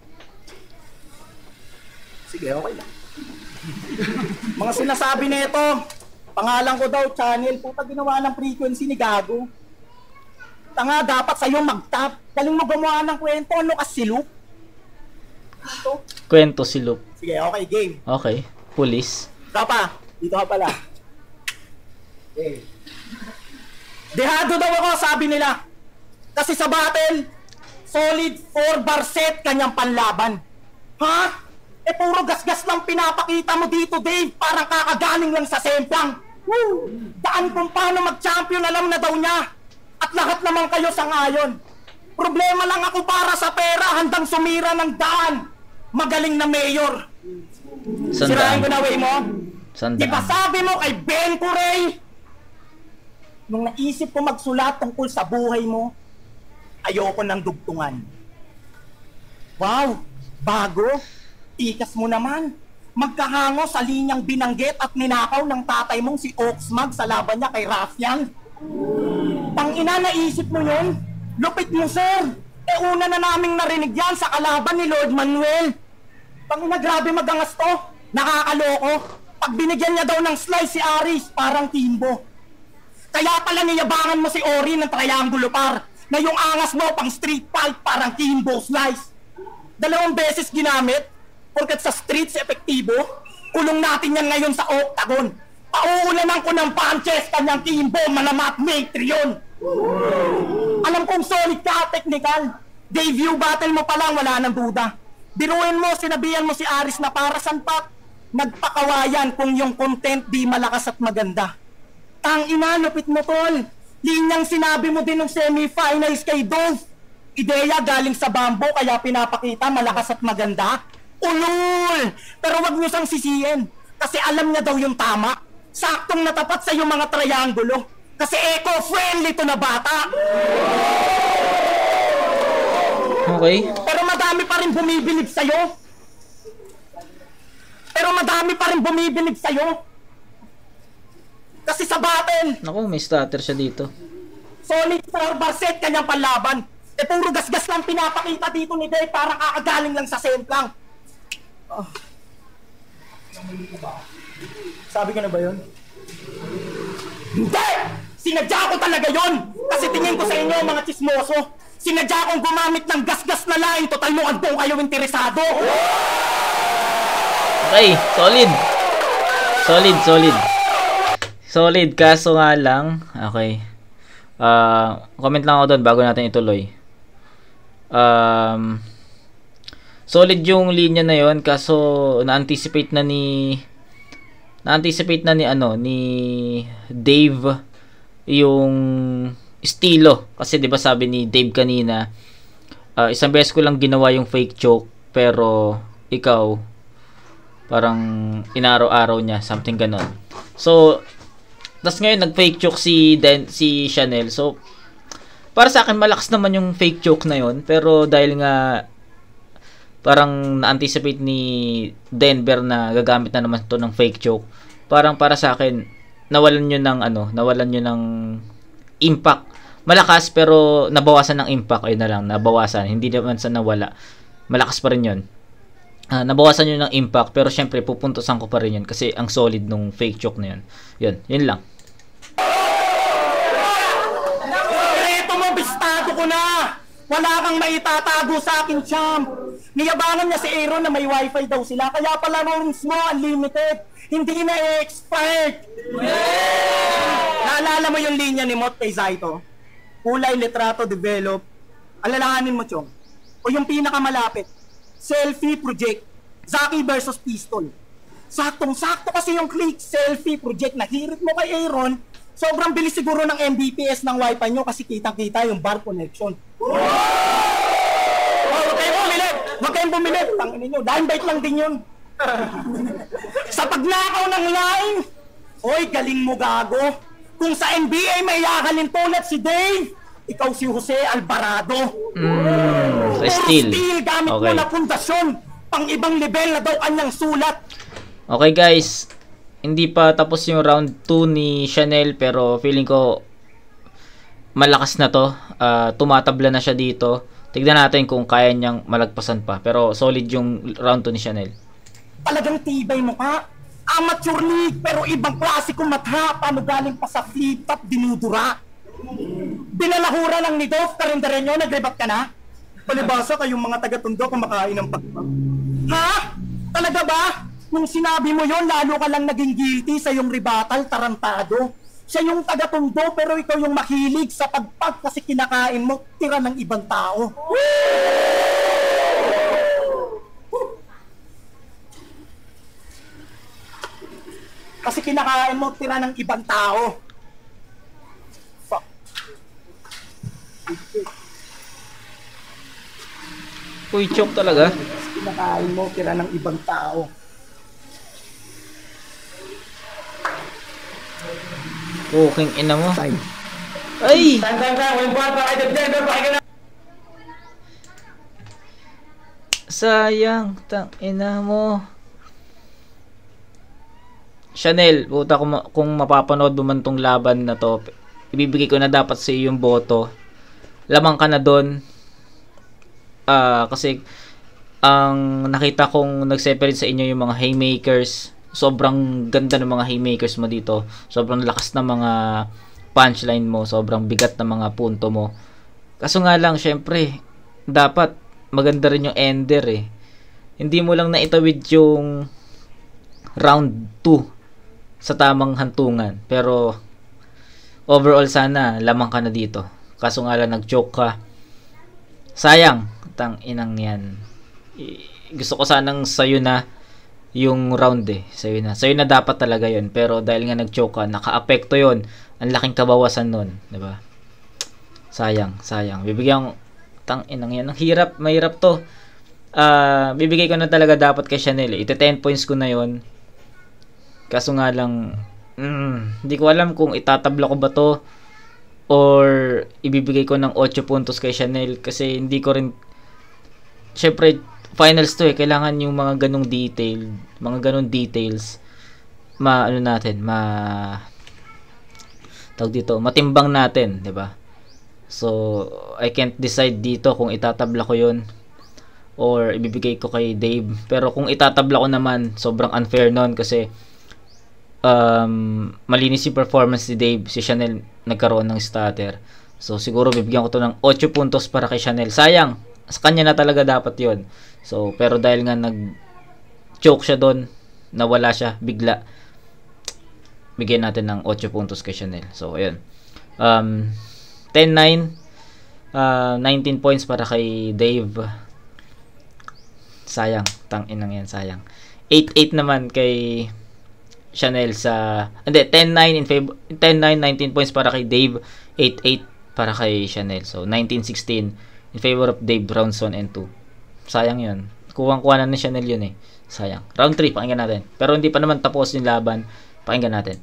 Sige, okay lang. Mga sinasabi nito, pangalan ko daw, Channel. Puta, ginawa ng frequency ni Gago. Tanga, dapat sa'yo mag-tap. Galing mo gumawa ng kwento. Ano ka, siluk? Kwento si Luke. Sige, okay, game. Okay. Police. Kapa, dito ka pala. Okay. Dehado daw ako, sabi nila. Kasi sa battle, solid 4-bar set kanyang panlaban. Ha? Puro gasgas lang pinapakita mo dito, Dave. Parang kakagaling lang sa semplang. Woo! Daan kung paano mag-champion, alam na daw niya. At lahat naman kayo sangayon. Problema lang ako para sa pera, handang sumira ng daan. Magaling na mayor. Sirahin ko na way mo. Di ba sabi mo kay Ben Curey? Nung naisip ko magsulat tungkol sa buhay mo, ayoko ng dugtungan. Wow, bago. Tikas mo naman. Magkahango sa linyang binanggit at ninakaw ng tatay mong si Oxmag sa laban niya kay Rafian. Tangina, naisip mo yun? Lupit mo, sir. Una na naming narinig yan sa kalaban ni Lord Manuel. Tangina, grabe magangas to. Nakakaloko. Pag binigyan niya daw ng slice si Aris, parang Timbo. Kaya pala niyabangan mo si Ori ng triangulo par, na yung angas mo pang street fight parang Timbo slice. 2 beses ginamit, porket sa streets epektibo, kulong natin yan ngayon sa octagon. Pauulanan ko ng punches kanyang Timbo, manamat matrion. Alam kong solid ka, technical. Debut battle mo pa lang, wala nang duda. Biruin mo, sinabihan mo si Aris na para sanpak. Nagpakawayan kung yung content di malakas at maganda. Tangina, lupit mo, tol. Linyang sinabi mo din ng semifinals kay Dolph. Ideya galing sa bambo kaya pinapakita malakas at maganda. Ulul! Pero wag niyo sang sisihin. Kasi alam niya daw yung tama. Saktong natapat sa yung mga triangulo. Kasi eco-friendly to na bata. Okay. Pero madami pa rin bumibilib sa'yo. Kasi sa battle, Naku, may stutter siya dito. solid 4-bar set kanyang panlaban. Puro gasgas lang pinapakita dito ni Dave, parang kakagaling lang sa semplang. Sabi ko na ba yun? Hindi! Sinadya ko talaga yun! Kasi tingin ko sa inyo mga chismoso, sinadya kong gumamit ng gasgas na line, total mo andong kayo interesado. Okay, solid, kaso nga lang. Okay. Comment lang ako doon bago natin ituloy. Solid yung linya na yon, kaso na-anticipate na ni Dave yung estilo. Kasi 'di ba sabi ni Dave kanina, isang beses ko lang ginawa yung fake choke, pero ikaw parang inaraw-araw niya, something ganon. So, tas ngayon nag-fake choke si Chanel. So, para sa akin malakas naman yung fake choke na yon, pero dahil nga parang na-anticipate ni Denver na gagamit na naman to ng fake choke, parang para sa akin nawalan nyo ng impact. Malakas pero nabawasan ng impact. Ayun na lang, nabawasan, hindi naman sa nawala, malakas pa rin yun. Nabawasan nyo ng impact, pero syempre pupuntusan ko pa rin yun kasi ang solid nung fake choke na yun. Yun lang. Ito mo, bistado ko na! Wala kang maitatago sa akin, champ! Niyabangan niya si Aaron na may wifi daw sila, kaya pala rounds mo unlimited, hindi na expired! Naalala mo yung linya ni Mot kay Zaito? Kulay, litrato, develop. Alalahanin mo, Chong. O yung pinakamalapit, selfie project, Zaki versus Pistol. Saktong-sakto kasi yung click selfie project na hirit mo kay Aaron, sobrang bilis siguro ng Mbps ng wifi nyo kasi kitang-kita yung bar connection. Huwag kayong bumili! Tangin ninyo, dime bite lang din yun. Sa pagnakaw ng line, oy, galing mo gago. Kung sa NBA may yakalin tulad si Dave, ikaw si Jose Alvarado. Steal. Gamit mo na pundasyon. Pang ibang level na daw kanyang sulat. Okay guys, hindi pa tapos yung round 2 ni Chanel, pero feeling ko malakas na to. Tumatabla na siya dito. Tignan natin kung kaya niyang malagpasan pa. Pero solid yung round 2 ni Chanel. Talagang tibay mo ka. Amateur league, pero ibang klase kung matha. Paano galing pa sa flip-top, dinudura. Binalahura lang ni Dolph, karindarenyo, nag-rebat ka na? Palibasa kayong mga taga-tundo kumakain ng pagpag. Ha? Talaga ba? Nung sinabi mo yon, lalo ka lang naging guilty sa yung rebuttal, tarantado. Siya yung taga-tundo, pero ikaw yung makilig sa pagpag kasi kinakain mo, tira ng ibang tao. Kasi kinakain mo, tira ng ibang tao. Fuck. Uy, choke talaga. Kasi kinakain mo, tira ng ibang tao. King ina mo. Time. Ay! Sayang, tang ina mo. Chanel, puta, kung mapapanood mo man tong laban na to, ibibigay ko na dapat sa iyo yung boto. Lamang ka na doon. Kasi ang nakita kong nag-separate sa inyo yung mga haymakers. Sobrang ganda ng mga haymakers mo dito. Sobrang lakas ng mga punchline mo. Sobrang bigat ng mga punto mo. Kaso nga lang, syempre, dapat maganda rin yung ender eh. Hindi mo lang naitawid yung round 2 sa tamang hantungan. Pero overall sana lamang ka na dito. Kaso nga lang nag-choke ka. Sayang, tang inang yan. Gusto ko sanang sayo na yung round eh. Sayo na dapat talaga yun. Pero dahil nga nag-choke ka, naka-apekto yun. Ang laking kabawasan nun, diba? Sayang. Bibigyan, tang inang yan. Ang hirap, mahirap to. Bibigay ko na talaga dapat kay Chanel eh. 10 points ko na yun. Kaso nga lang, hindi ko alam kung itatabla ko ba to or ibibigay ko ng 8 puntos kay Chanel kasi hindi ko rin, syempre finals to eh, kailangan yung mga ganong details matimbang natin, 'di ba? So I can't decide dito kung itatabla ko 'yon or ibibigay ko kay Dave. Pero kung itatabla ko naman, sobrang unfair nun kasi malinis yung performance ni Dave. Si Chanel nagkaroon ng stutter. So siguro bibigyan ko to ng 8 puntos para kay Chanel. Sayang, sa kanya na talaga dapat yon. So pero dahil nga nag-choke siya doon, nawala siya bigla, bigyan natin ng 8 puntos kay Chanel. So ayun, 10-9, 19 points para kay Dave. Sayang, tang-inang yan, sayang. 8-8 naman kay Chanel sa, hindi, 10-9 in favor, 10-9, 19 points para kay Dave, 8-8 para kay Chanel. So, 1916 in favor of Dave Brownson and 2. Sayang yun. Kuwang-kuha na ni Chanel yun eh. Sayang. Round 3, pakinggan natin. Pero hindi pa naman tapos yung laban. Pakinggan natin.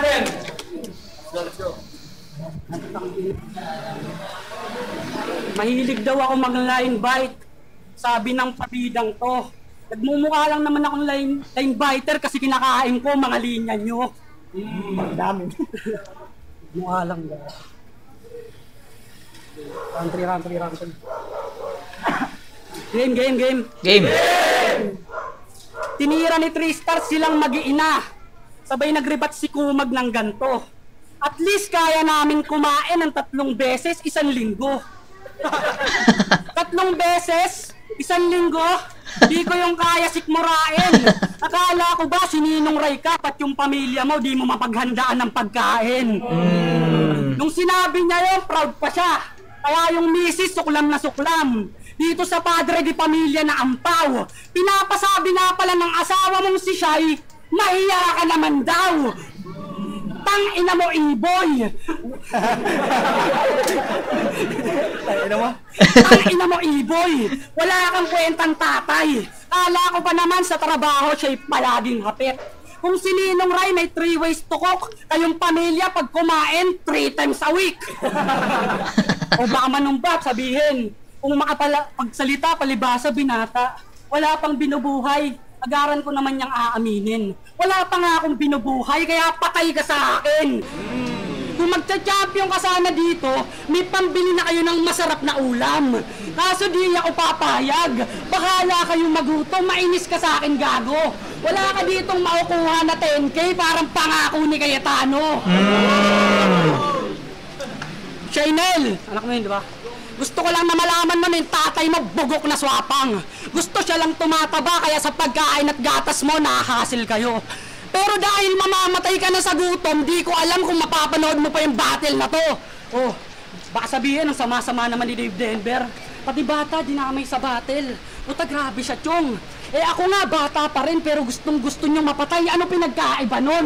Mahilig daw ako mag-line bite. Sabi ng pabidang to. Nagmumukha lang naman akong line biter kasi kinakain ko mga linya nyo. Dami. Mukha lang daw. Round 3. Game. Tinira ni 3 stars silang mag-iina. Sabay nagrebat si Kumag ng ganto. At least kaya namin kumain ng 3 beses 1 linggo. 3 beses 1 linggo? Di ko yung kaya sikmurain. Akala ko ba sininong ray ka pat yung pamilya mo di mo mapaghandaan ng pagkain. Nung sinabi niya yun, proud pa siya. Kaya yung misis suklam na suklam. Dito sa padre di pamilya na ampaw. Pinapasabi nga pala ng asawa mong si Shai, mahiya ka naman daw. Tang ina mo, Iboy. Tang ina mo, Iboy. Wala kang kwentang tatay. Kala ko pa naman sa trabaho siya'y palaging hapit. Kung si Ninong Ray may 3 ways to cook, kayong pamilya pag kumain 3 times a week. O baka manumbap sabihin, kung makapagsalita palibasa binata, wala pang binubuhay, agaran ko naman niyang aaminin. Wala pa nga akong binubuhay, kaya patay ka sa akin. Kung magcha-champion ka sana dito, may pambili na kayo ng masarap na ulam. Kaso di ako papayag. Bahala kayong magutom, mainis ka sa akin, gago. Wala ka ditong makukuha na 10K, parang pangako ni Cayetano. Chanel, anak mo yun, di ba? Gusto ko lang na malaman mo na yung tatay mo bugok na swapang. Gusto siya lang tumataba kaya sa pagkain at gatas mo nakahasil kayo. Pero dahil mamamatay ka na sa gutom, di ko alam kung mapapanood mo pa yung battle na to. Oh, baka sabihin ang sama-sama naman ni Dave Denver. Pati bata dinamay sa battle. Puta grabe siya, Chong. Eh ako nga bata pa rin pero gustong gusto niyong mapatay. Ano pinagkaiba nun?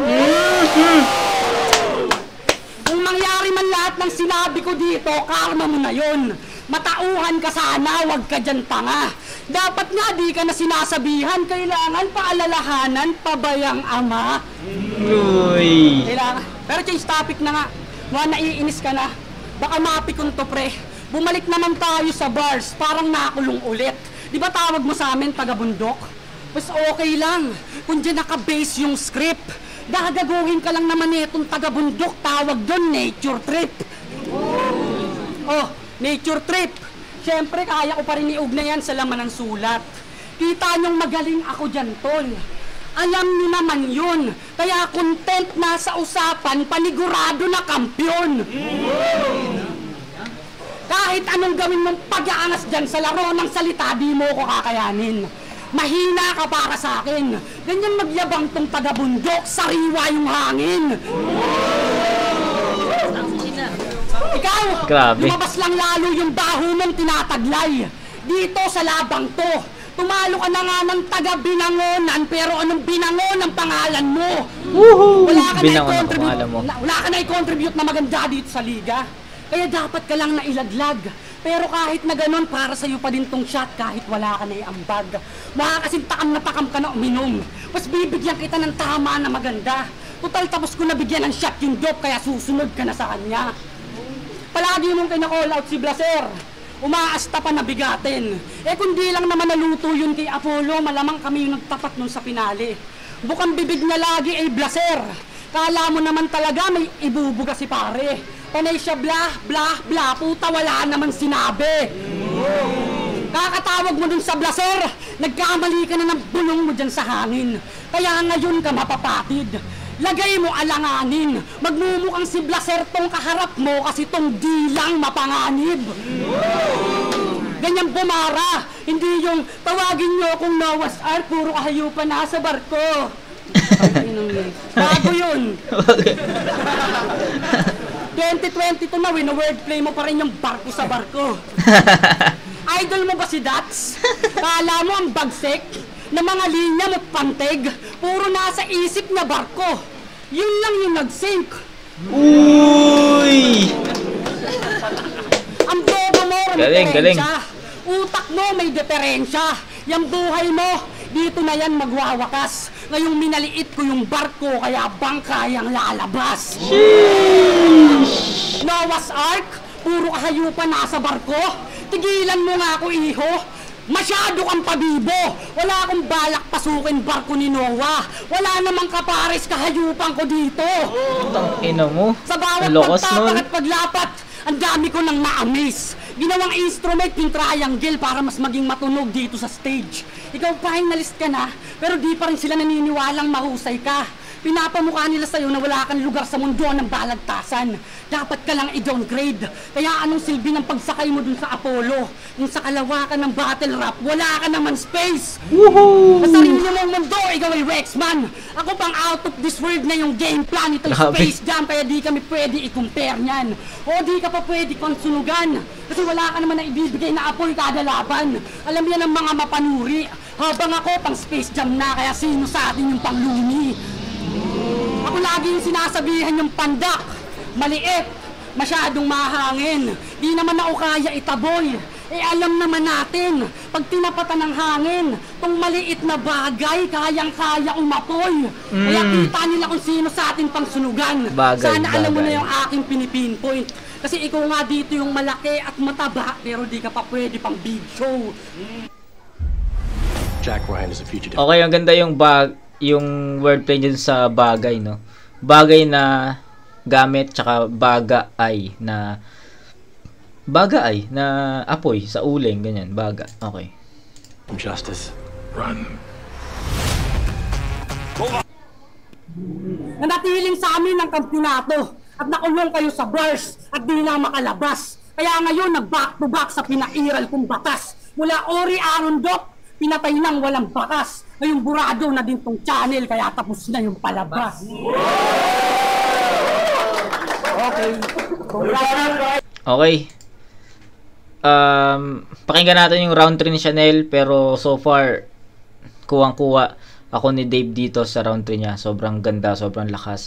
Kung mangyari man lahat ng sinabi ko dito, karma mo na yun. Matauhan ka sana, wag ka dyan tanga. Dapat nga di ka na sinasabihan, kailangan paalalahanan, pabayang ama. Uy. Kailangan. Pero change topic na nga. Mga naiinis ka na. Baka mapikon to, pre. Bumalik naman tayo sa bars, parang nakulong ulit. Di ba tawag mo sa amin, taga-bundok? Mas okay lang, kung dyan naka-base yung script. Gagaguhin ka lang naman itong taga-bundok, tawag doon nature trip. Oh, nature trip. Siyempre, kaya ko pa rin iugnay yan sa laman ng sulat. Kita niyong magaling ako dyan, tol. Alam niyo naman yun. Kaya content na sa usapan, panigurado na kampyon. Kahit anong gawin mong pag-aangas dyan sa laro ng salita, di mo ko kakayanin. Mahina ka para sa akin. Ganyan magyabang tong taga-bundok, sariwa yung hangin. Ikaw, grabe. lumabas lang lalo yung baho mong tinataglay. Dito sa labang to, tumalo ka na nga ng taga-binangonan, pero anong binangon ang pangalan mo? Woohoo! Wala ka Binangon ang pangalan mo. wala ka na i-contribute na maganda dito sa liga. Kaya dapat ka lang na ilaglag. Pero kahit na ganun, para sa'yo pa din tong shot kahit wala ka na iambag. Makakasing takam na takam ka na uminom. Mas bibigyan kita ng tama na maganda. Total tapos ko na bigyan ng shot yung dope, kaya susunod ka na sa kanya. Palagi mong kina-call out si Blaser. Umaasta pa na bigatin. Eh kung di lang naman naluto yun kay Apollo, malamang kami yung nagtapat nun sa pinali. Bukang bibig niya lagi ay Blaser. Kala mo naman talaga may ibubuga si pare. Panay siya blah, blah, blah, puta wala naman sinabi. Kakatawag mo dun sa Blaser, nagkamali ka na ng bulong mo dyan sa hangin. Kaya ngayon ka mapapatid. Lagay mo alanganin, magmumukhang si Blaser tong kaharap mo kasi tong dilang mapanganib. Ganyan bumara, hindi yung tawagin nyo kung Noah's Ark, puro kahayupan na sa barko. Bago yun. 2022 na, wino-wordplay mo pa rin yung barko sa barko. Idol mo ba si Dats? Kala mo ang bagsik na mga linya mo't panteg, puro nasa isip na barko. Yun lang yung nag-sink. Uy! Galing. Utak mo may diferensya. Yung buhay mo, dito na yan magwawakas. Ngayong minaliit ko yung barko, kaya bangkayang lalabas. Noah's Ark, puro kahayupan nasa barko. Tigilan mo nga ako, iho. Masyado kang pabibo. Wala akong balak pasukin barko ni Noah. Wala namang kapares kahayupan ko dito. Tang ina mo. Sa bawat Lokos pagtapak nun. at paglapat, ang dami ko nang na-amaze. Ginawang instrument yung triangle para mas maging matunog dito sa stage. Ikaw finalist ka na, pero di pa rin sila naniniwalang mahusay ka. Pinapamukha nila sa'yo na wala kang lugar sa mundo ng balagtasan. Dapat ka lang i-downgrade. Kaya anong silbi ng pagsakay mo dun sa Apollo? Kung sa kalawakan ng battle rap, wala ka naman space. Woohoo! Sa sarili mong mundo, ikaw ay Rexman. Ako pang out of this world na yung game plan. Ito'y Space Jam, kaya di kami pwede i-compare niyan. O di ka pa pwede pang sunugan. Kasi wala ka naman na ibibigay na apoy kada laban. Alam yan ng mga mapanuri. Habang ako pang Space Jam na, kaya sino sa atin yung panglumi? Ako lagi yung sinasabihan yung pandak. Maliit, masyadong mahangin. Di naman ako kaya itaboy. Alam naman natin, pag tinapatan ng hangin, tong maliit na bagay, kayang-kaya umapoy. Kaya kita nila kung sino sa ating pangsunugan. Sana alam mo na yung aking pinipinpoint. Kasi ikaw nga dito yung malaki at mataba, pero di ka pa pwede pang big show. Jack Ryan is a fugitive. Okay, ang ganda yung wordplay dyan sa bagay, no? Bagay na gamit, tsaka bagay na apoy sa uling, ganyan, baga. Okay. Justice. Run. Nanatiling sa amin ang kampyonato at nakulong kayo sa bars at di na makalabas. Kaya ngayon nag-back to back sa pinairal kong batas. Mula Ori Arundok, pinatay nang walang bakas. Ngayong burado na din tong channel, kaya tapos na yung palabas. Okay. Pakinggan natin yung round 3 ni Chanel, pero so far kuwang-kuwa ako ni Dave dito sa round 3 niya. Sobrang ganda, sobrang lakas.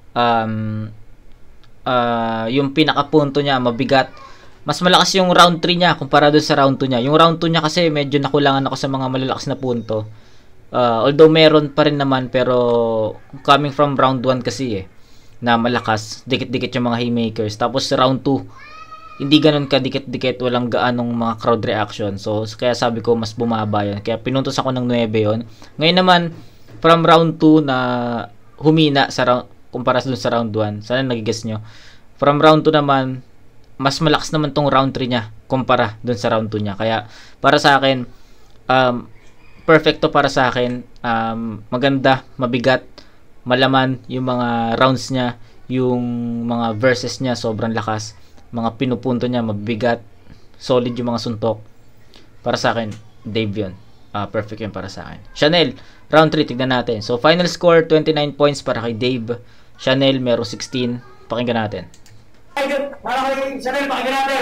Yung pinakapunto niya mabigat. Mas malakas yung round 3 niya kumpara doon sa round 2 niya. Yung round 2 niya kasi medyo nakulangan ako sa mga malalakas na punto. Although meron pa rin naman, pero coming from round 1 kasi na malakas, dikit-dikit yung mga haymakers. Tapos round 2, hindi ganun ka dikit-dikit, walang gaanong mga crowd reaction. So kaya sabi ko mas bumaba yun. Kaya pinuntos ako ng 9 yun. Ngayon naman, from round 2 na humina sa kumpara dun sa round 1. Sana nagigets nyo. From round 2 naman, mas malakas naman tong round 3 niya kumpara dun sa round 2 niya. Kaya para sa akin, perfecto para sa akin. Maganda, mabigat, malaman yung mga rounds niya, yung mga verses niya sobrang lakas, mga pinupunto niya mabigat, solid yung mga suntok. Para sa akin, Dave yun. Perfect yun para sa akin. Chanel, round 3, tignan natin. So final score 29 points para kay Dave. Chanel meron 16. Pakinggan natin. Para kay Chanel, pakinggan natin.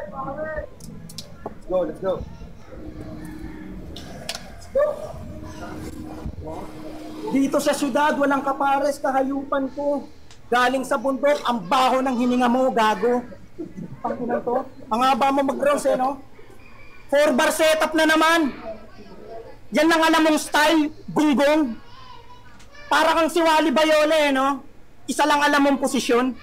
Let's go. Dito sa syudad, walang kapares, kahayupan ko. Galing sa bundok, ang baho ng hininga mo, gago. Pangkinan to. Ang haba mo mag-gross, no? 4-bar setup na naman. Yan lang alam mong style, gunggong. Para kang si Wally Bayole, no? Isa lang alam mong posisyon.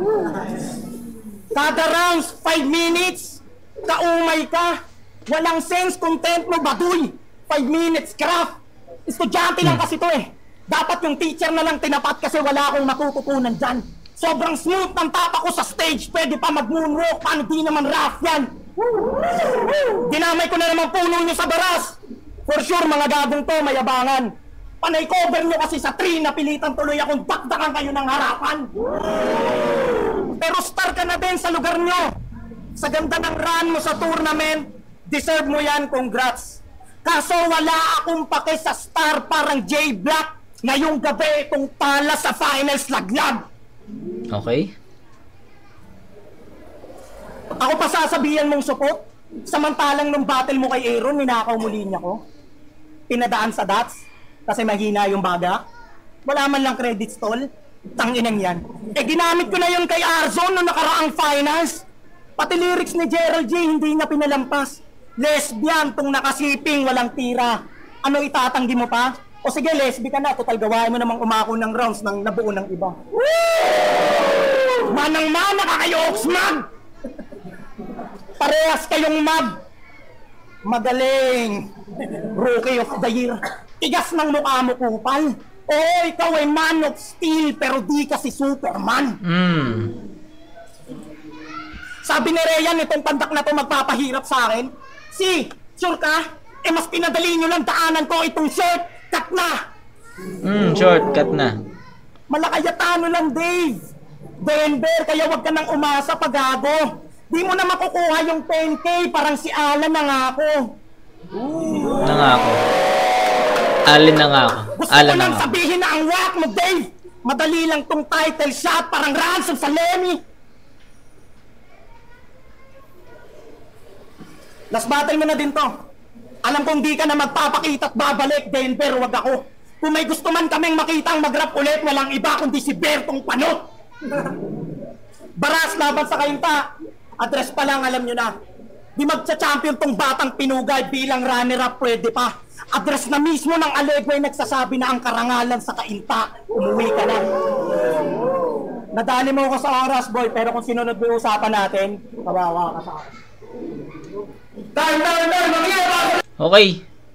Kada rounds, 5 minutes. Kaumay ka. Walang sense, content mo, baduy. 5 minutes, craft. Estudyante lang kasi to Dapat yung teacher na lang tinapat kasi wala akong matututunan dyan. Sobrang smooth ng tapa ko sa stage. Pwede pa mag-moonwalk. Paano di naman rough yan? Dinamay ko na naman puno nyo sa baras. For sure, mga gagong to, mayabangan. Panay cover nyo kasi sa 3, napilitan tuloy akong dakdakan kayo ng harapan. Pero star ka na din sa lugar nyo. Sa ganda ng run mo sa tournament, deserve mo yan, congrats. Kaso wala akong pake sa star parang J-Black. Ngayong gabi itong tala sa finals laglag. Okay. Ako pa sasabihan mong support. Samantalang nung battle mo kay Aaron, ninakaw mo linya ko. Pinadaan sa dots kasi mahina yung baga. Wala man lang credit stall. Tanginang yan. Ginamit ko na yun kay Arzon nung nakaraang finals. Pati lyrics ni Gerald J, hindi niya pinalampas. Lesbian tong nakasiping, walang tira. Ano itatanggi mo pa? O sige, lesbi ka na. Total, gawain mo namang umako ng rounds ng nabuo ng iba. Manang-mana ka kayo, Oxman! Parehas kayong magaling. Rookie of the year. Tigas ng mukha mo, kupal. Oo, ikaw ay man of steel, pero di ka si Superman. Sabi ni Ryan, itong pandak na to magpapahirap sa akin. Sure ka? Mas pinadali nyo lang daanan ko itong shortcut na. Shortcut na. Malakayatano lang, Dave. Denver, kaya wag ka nang umasa pagago. Di mo na makukuha yung 10K, parang si Alan nangako. Nangako. Alan nangako. Gusto ko nang sabihin na ang wak mo, Dave. Madali lang tong title shot, parang ransom sa Lemmy. Last battle mo na din to. Alam kong di ka na magpapakita at babalik, Denver, wag ako. Kung may gusto man kaming makita ang mag-rap ulit, walang iba kundi si Bertong Panot. Baras laban sa Kainta. Address pa lang, alam nyo na. Di magcha-champion tong batang pinugay bilang runner-up, pwede pa. Address na mismo ng Alegway nagsasabi na ang karangalan sa Kainta. Umuwi ka na. Nadali mo ko sa oras, boy, pero kung sinunod mo yung usapan natin, kawawa ka sa akin. Okay.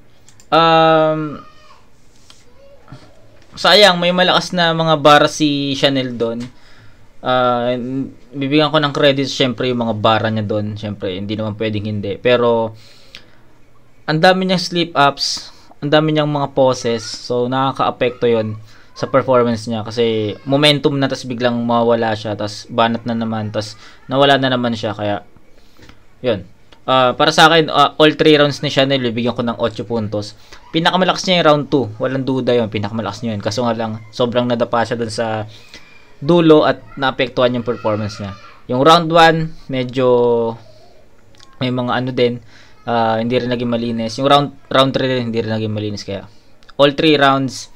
Sayang, may malakas na mga bara si Chanel doon. Bibigyan ko ng credit syempre yung mga bara niya doon. Syempre, hindi naman pwedeng hindi. Pero, ang dami niyang slip-ups, ang dami niyang mga poses. So, nakaka-apekto yon sa performance niya. Kasi, momentum na, tas biglang mawala siya. Tas, banat na naman. Tas, nawala na naman siya. Kaya, yun. Para sa akin, all 3 rounds ni Chanel, bibigyan ko ng 8 puntos. Pinakamalakas niya yung round 2. Walang duda yun. Pinakamalakas niya yun. Kaso nga lang, sobrang nadapa siya dun sa dulo at naapektuhan yung performance niya. Yung round 1, medyo may mga ano din. Hindi rin naging malinis. Yung round 3 din, hindi rin naging malinis. Kaya, all 3 rounds,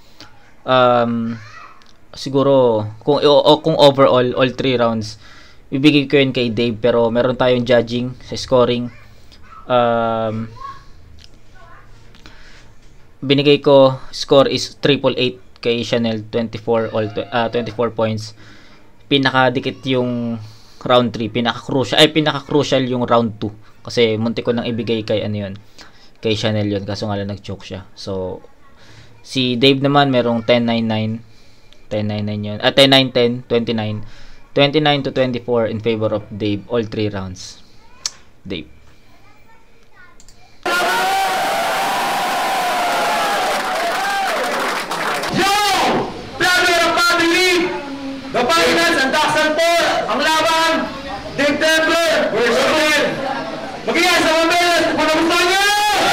siguro, kung overall, all 3 rounds, bibigay ko yun kay Dave. Pero meron tayong judging sa scoring. Binigay ko score is 888 kay Chanel, 24 points. Pinakadikit yung round 3, pinaka-crucial yung round 2 kasi muntik ko nang ibigay kay kay Chanel yun, kaso nga lang nag-choke siya. So si Dave naman merong 10-9-9 yun. 10-9-10, 29 to 24 in favor of Dave, all 3 rounds. Dave. The finals, ang Daxan 4, ang laban, Dave Denver versus Red. Mag-iyan sa Mambel, panagustuhan niyo!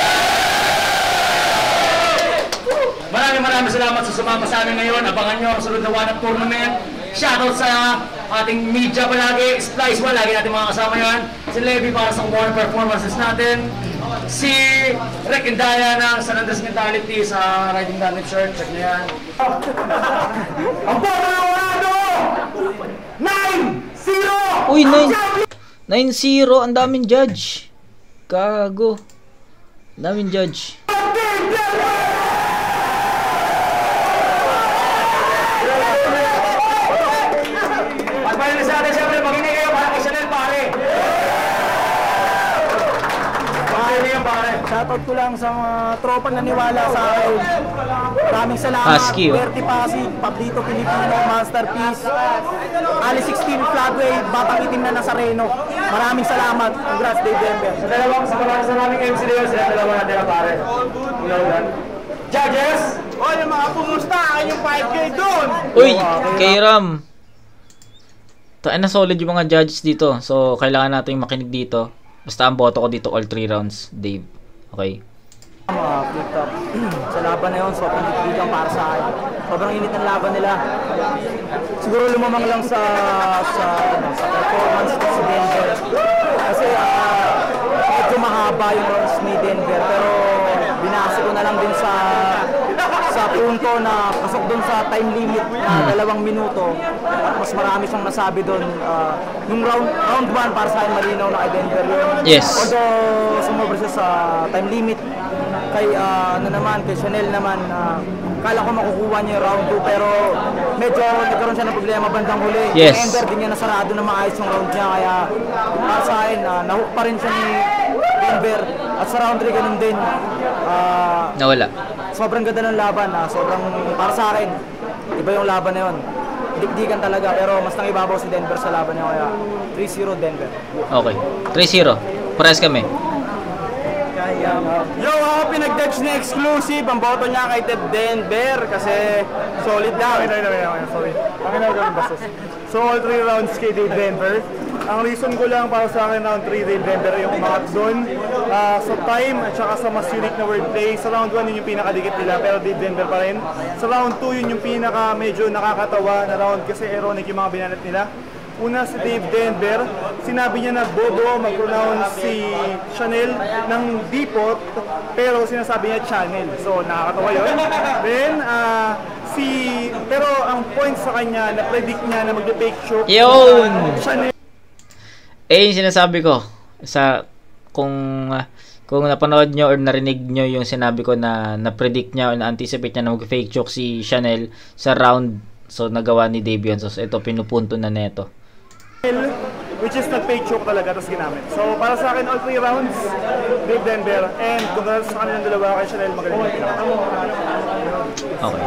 Maraming salamat sa sumama sa amin ngayon. Abangan nyo ang sunod na one-up tournament. Shoutout sa ating media palagi, Splice One, lagi natin mga kasama yan. Si Levy para sa kumuha ng performances natin. Si Rick and Diana ng San Andres Mentality sa Riding Dandit shirt, check nyo yan. Ang Borado! 9-0! Uy, 9-0, ang daming judge. Gago. Ang daming judge. Pagpahin na sa atin, siyempre, mag-ingay kayo para kay Chanel, pare. Shoutout ko lang sa mga tropang naniwala sa akin. Maraming salamat. Husky, oh. Bertie Pasig, Pablito Pilipino, Masterpiece, Ali 16 Flagway, Batang Itim na Nazareno. Maraming salamat. Congrats, Dave Denver. Sa maraming MC na yun, sila dalawa natin na pare. Judges! O, yung mga pumusta, akin yung 5K doon. Uy, kay Ram. Taan na solid yung mga judges dito. So, kailangan natin makinig dito. Basta ang boto ko dito, all 3 rounds, Dave. Okay. Mga flip top. Sa laban na yun, sobrang dikdikan para sa akin. Sobrang init ng laban nila. Siguro lumamang lang sa performance si Denver. Kasi medyo mahaba yung rounds ni Denver. Pero binasa ko na lang din sa sa punto na pasok doon sa time limit na 2 minuto, at mas marami siyang nasabi doon. Yung round 1 para sa akin malinaw na kay Denver yun. Yes. Although sumobra siya sa time limit, kay kay Chanel naman, kala ko makukuha niya yung round 2 pero medyo nagkaroon siya ng problema bandang huli. Yes. Yung Ender din niya nasarado na maayos yung round niya, kaya para sa akin nahook pa rin siya ni Denver, at sa round 3 ganun din. Nawala. Sobrang ganda ng laban, sobrang para sa akin iba yung laban na yun. Dikdikan talaga, pero mas nangibabaw si Denver sa laban niya, kaya 3-0 Denver. Okay. 3-0. Parehas kami. Yo, ako pinag-judge na exclusive. Ang boto niya kay Denver kasi solid lang. Sorry. Ang ginagawa bastos. So, all 3 rounds kay Dave Denver. Ang reason ko lang para sa akin round 3 Dave Denver yung umangat doon. Sa time at saka sa mas unique na wordplay. Sa round 1 yun yung pinakadikit nila pero Dave Denver pa rin. Sa round 2 yun yung pinaka medyo nakakatawa na round kasi ironic yung mga binanat nila. Una si Dave Denver, sinabi niya na bobo mag-pronounce si Chanel ng dipot, pero sinasabi niya channel. So nakakatawa yun. Then, pero ang point sa kanya, na-predict niya na mag-fake choke. Yun! Chanel. Yung sinasabi ko sa kung napanood nyo or narinig nyo yung sinabi ko na na-predict niya o na-anticipate niya na mag-fake choke si Chanel sa round, so nagawa ni Dave yun. So ito pinupunto na neto. Which is nag-fake choke talaga, tapos ginamit. So para sa akin, all 3 rounds, Dave Denver, and congrats sa kanilang dalawa kay Chanel, magaling yung pinaka. Okay.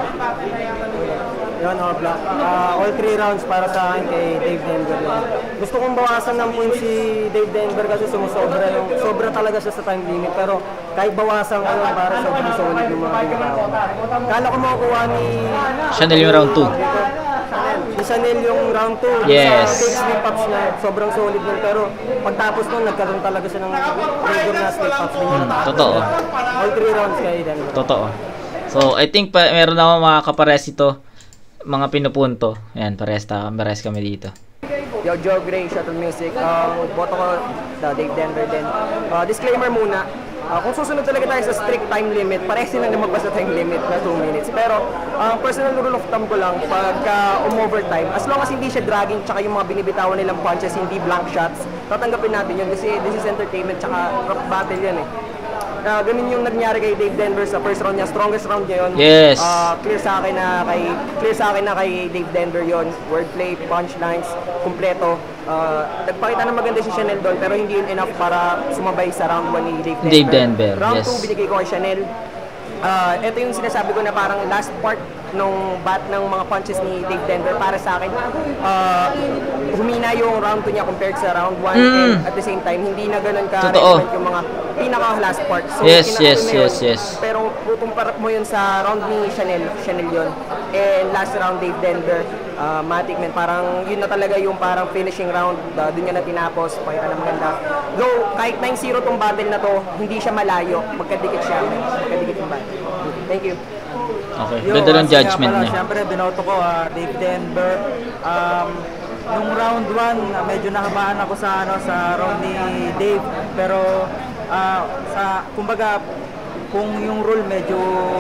Yun, Black. All 3 rounds para sa akin kay Dave Denver. Gusto kong bawasan ng point si Dave Denver kasi sobra talaga siya sa time limit, pero kahit bawasan ko lang para sobrang solid yung mga ginagawa. Kala ko makukuha ni Chanel yung round 2. Ni Chanel yung round 2. Yes. Sa fake slip ups na sobrang solid nun, pero pagtapos nun nagkaroon talaga siya ng regular na slip ups. Totoo. All 3 rounds kay Denver. Totoo. So I think meron ako mga kapares ito, mga pinupunto. Ayan, pares kami dito. Yo, Joe Gray, Shuttle Music. Boto ko Dave Denver din. Disclaimer muna. Kung susunod talaga tayo sa strict time limit, parehas sila na magbasa time limit na 2 minutes. Pero personal rule of thumb ko lang, pagka overtime, as long as hindi siya dragging tsaka yung mga binibitawan nilang punches, hindi blank shots, tatanggapin natin yun kasi this is entertainment tsaka rap battle yan eh. Ganun yung nangyari kay Dave Denver sa first round niya, strongest round niya yun. Yes. Clear sa akin na kay Dave Denver yun. Wordplay, punchlines, kumpleto. Nagpakita na maganda si Chanel doon pero hindi yun enough para sumabay sa round 1 ni Dave Denver. Round 2 binigay ko kay Chanel. Ito yung sinasabi ko na parang last part nung bat ng mga punches ni Dave Denver para sa akin. Humina yung round 2 niya compared sa round 1 and at the same time hindi na ganoon ka-relevant yung mga pinaka last part. So Yes. Pero kukumpara mo yun sa round ni Chanel yun. And last round Dave Denver, matic man, parang yun na talaga yung parang finishing round. Doon niya na tinapos, pakita na maganda. Though kahit 9-0 tong battle na to, hindi siya malayo, magkadikit yung battle. Thank you. Okay, ganda ng judgment niya. Siyempre, binoto ko Dave Denver. Nung round 1, medyo nahamaan ako sa round ni Dave. Pero, kumbaga, kung yung rule medyo,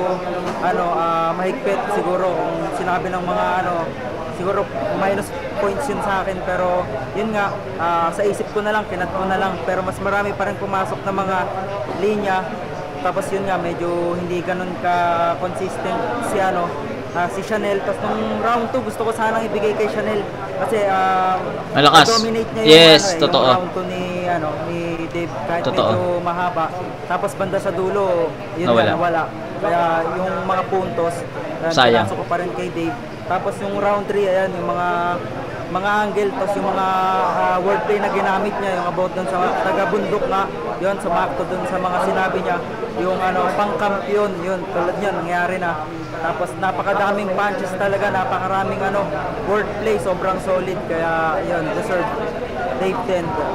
mahigpit siguro, kung sinabi ng mga, siguro minus points yun sa akin. Pero, yun nga, sa isip ko na lang, kinat ko na lang. Pero mas marami pa rin pumasok na mga linya. Tapos yun nga, medyo hindi ganun ka-consistent si Chanel. Tapos nung round 2, gusto ko sanang ibigay kay Chanel. Kasi malakas. Dominate niya Yes, totoo. yung round 2 ni Dave. Kahit totoo. medyo mahaba. Tapos banda sa dulo, yun nawala. Kaya yung mga puntos, sayang. pinasok ko pa rin kay Dave. Tapos yung round 3, ayan, yung mga angle, tapos yung mga wordplay na ginamit niya, yung about dun sa taga-bundok na, yun, sumakto dun sa mga sinabi niya, yung pang-kampiyon, yun, tulad niyan, nangyari na. Tapos napakadaming punches talaga, napakaraming wordplay, sobrang solid, kaya yun, deserve Dave Denver.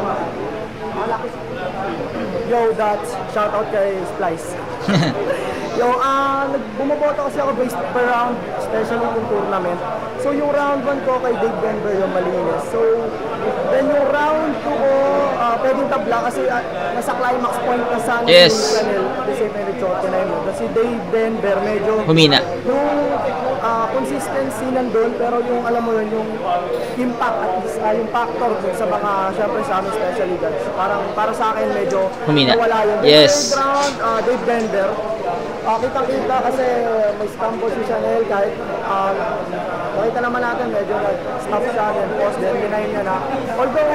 Yo, that's shout out kay Splice. Bumoboto kasi ako based per round, especially yung tournament. So yung round 1 ko kay Dave Denver yung malinis. So then yung round 2 ko, pwedeng tabla kasi nasa climax point na sana Yes. yung channel. Kasi medyo chote na yun. Kasi Dave Denver medyo Humina. yung consistency nandun, pero yung alam mo yun, yung impact at least, yung factor dun sa mga, syempre sa amin especially guys. Parang para sa akin medyo Humina. nawala yun. Yes. Third round, Dave Denver. Kitang-kita kasi may scam po si Chanel kahit nakita naman natin medyo nag-stop siya, then pause, then deny niya na. Although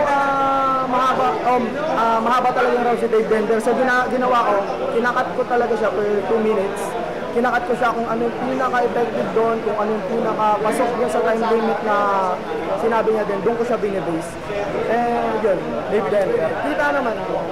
mahaba talaga yung round si Dave Denver, so ginawa ko, kinakat ko talaga siya per 2 minutes. Kinakat ko siya kung ano yung pinaka-effective doon, kung ano yung pinaka-pasok niya sa time limit na sinabi niya din, doon ko siya binibase. Yun, Dave Denver. Kita naman.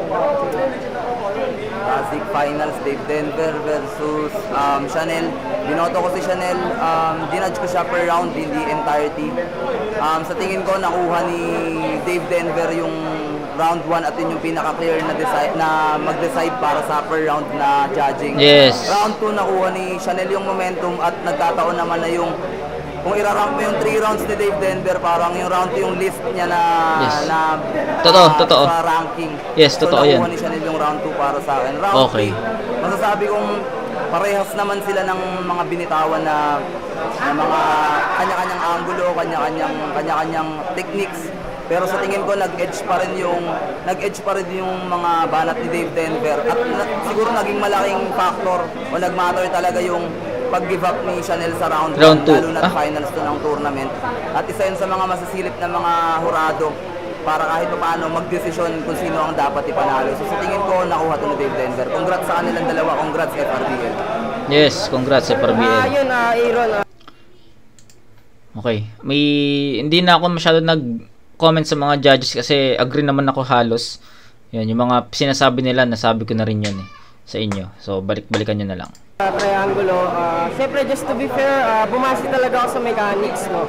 Classic Finals, Dave Denver versus Chanel. Binoto ko si Chanel, dinudge ko siya per round, hindi entirety. Sa tingin ko, nakuha ni Dave Denver yung round 1 at yun yung pinaka-clear na mag-decide para sa per round na judging. Yes. Round 2, nakuha ni Chanel yung momentum at nagkataon naman na yung kung irarank mo yung 3 rounds ni Dave Denver, parang yung round 2 yung list niya na Yes. totoo. Sa ranking. Yes, totoo yan. So nakuha ni Chanel yung round 2 para sa akin. Round Okay. 3, masasabi kong parehas naman sila ng mga binitawan na mga kanya-kanyang angulo, kanya-kanyang techniques. Pero sa tingin ko nag-edge pa rin yung mga banat ni Dave Denver at siguro naging malaking factor o nag-matter talaga yung pag-give up ni Chanel sa round 1, lalo na finals to ng tournament. At isa yun sa mga masasilip na mga hurado para kahit pa paano mag-desisyon kung sino ang dapat ipanalo. So sa tingin ko nakuha to ni Dave Denver. Congrats sa kanilang dalawa, congrats FRBL. Yes, congrats FRBL. Yun Aaron. Okay. Hindi na ako masyado nag-comment sa mga judges kasi agree naman ako halos. Yan, yung mga sinasabi nila, nasabi ko na rin yun sa inyo. So balik-balikan nyo na lang. Triangulo, siyempre just to be fair, bumasi talaga ako sa mechanics, no?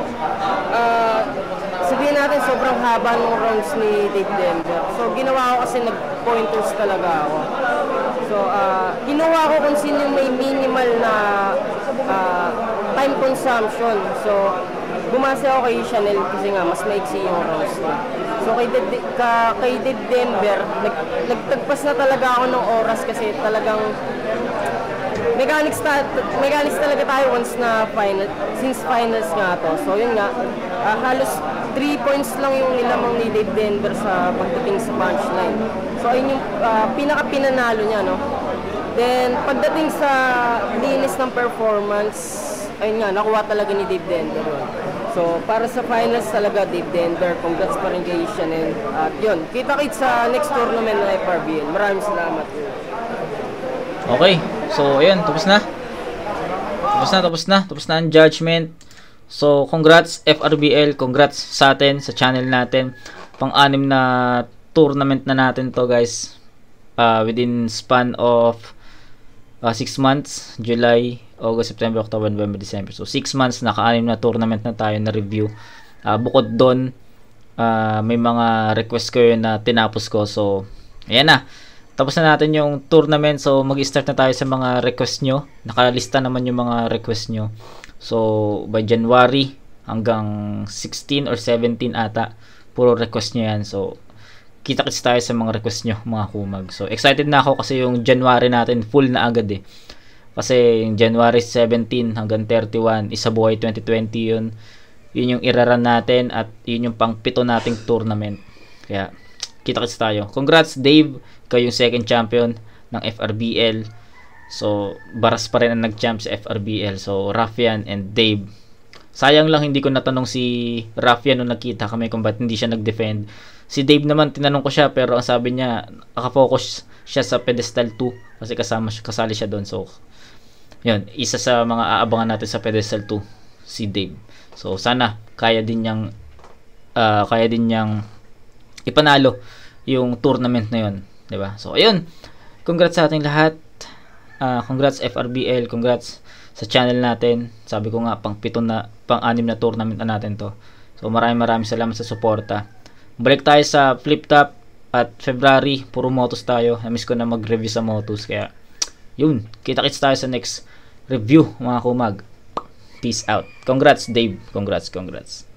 Sabihin natin sobrang haba ng rounds ni Dave Denver. So ginawa ko kasi nag-pointers talaga ako. So ginawa ko kung sino yung may minimal na time consumption. So bumasi ako kay Chanel kasi nga mas maiksi yung rounds niya. So kay Dave Denver, nagtagpas na talaga ako ng oras kasi talagang mechanics talaga tayo once na since finals nga to. So yun nga, halos 3 points lang yung nilamang ni Dave Denver sa pagdating sa punchline. So ayun yung pinaka-pinanalo niya, no? Then pagdating sa linis ng performance, ayun nga, nakuha talaga ni Dave Denver. So para sa finals talaga, Dave Denver, congrats pa rin kay Chanel. At yun, kita-kits sa next tournament ng FRBL. Maraming salamat. Okay. So, ayun, tapos na ang judgment. So, congrats FRBL, congrats sa atin, sa channel natin. Pang-anim na tournament na natin to, guys. Within span of 6 months, July, August, September, October, November, December. So, 6 months, naka-anim na tournament na tayo na review. Bukod doon, may mga request ko yun na tinapos ko. So, ayan na. Tapos na natin yung tournament. So, mag-start na tayo sa mga request nyo. Nakalista naman yung mga request nyo. So, by January hanggang 16 or 17 ata, puro request nyo yan. So, kita-kits tayo sa mga request nyo, mga kumag. So, excited na ako kasi yung January natin, full na agad eh. Kasi yung January 17 hanggang 31, Isa Buhay 2020 yun. Yun yung iraran natin at yun yung pang-7 nating tournament. Kaya, kita-kits tayo. Congrats, Dave. Ikaw yung second champion ng FRBL. So, Baras pa rin ang nag-champ sa FRBL. So, Raffian and Dave. Sayang lang hindi ko natanong si Raffian nung nakita kami kung ba't hindi siya nag-defend. Si Dave naman, tinanong ko siya pero ang sabi niya, nakafocus siya sa pedestal 2 kasi kasali siya doon. So, yun, isa sa mga aabangan natin sa pedestal 2, si Dave. So, sana kaya din niyang ipanalo yung tournament na yun. Diba? So, ayun. Congrats sa ating lahat. Congrats FRBL. Congrats sa channel natin. Sabi ko nga, pang-6 na tournament na natin to. So, maraming salamat sa suporta. Balik tayo sa flip top at February. Puro motos tayo. Na-miss ko na mag-review sa motos. Kaya, Yun, kita-kits tayo sa next review mga kumag. Peace out. Congrats Dave. Congrats.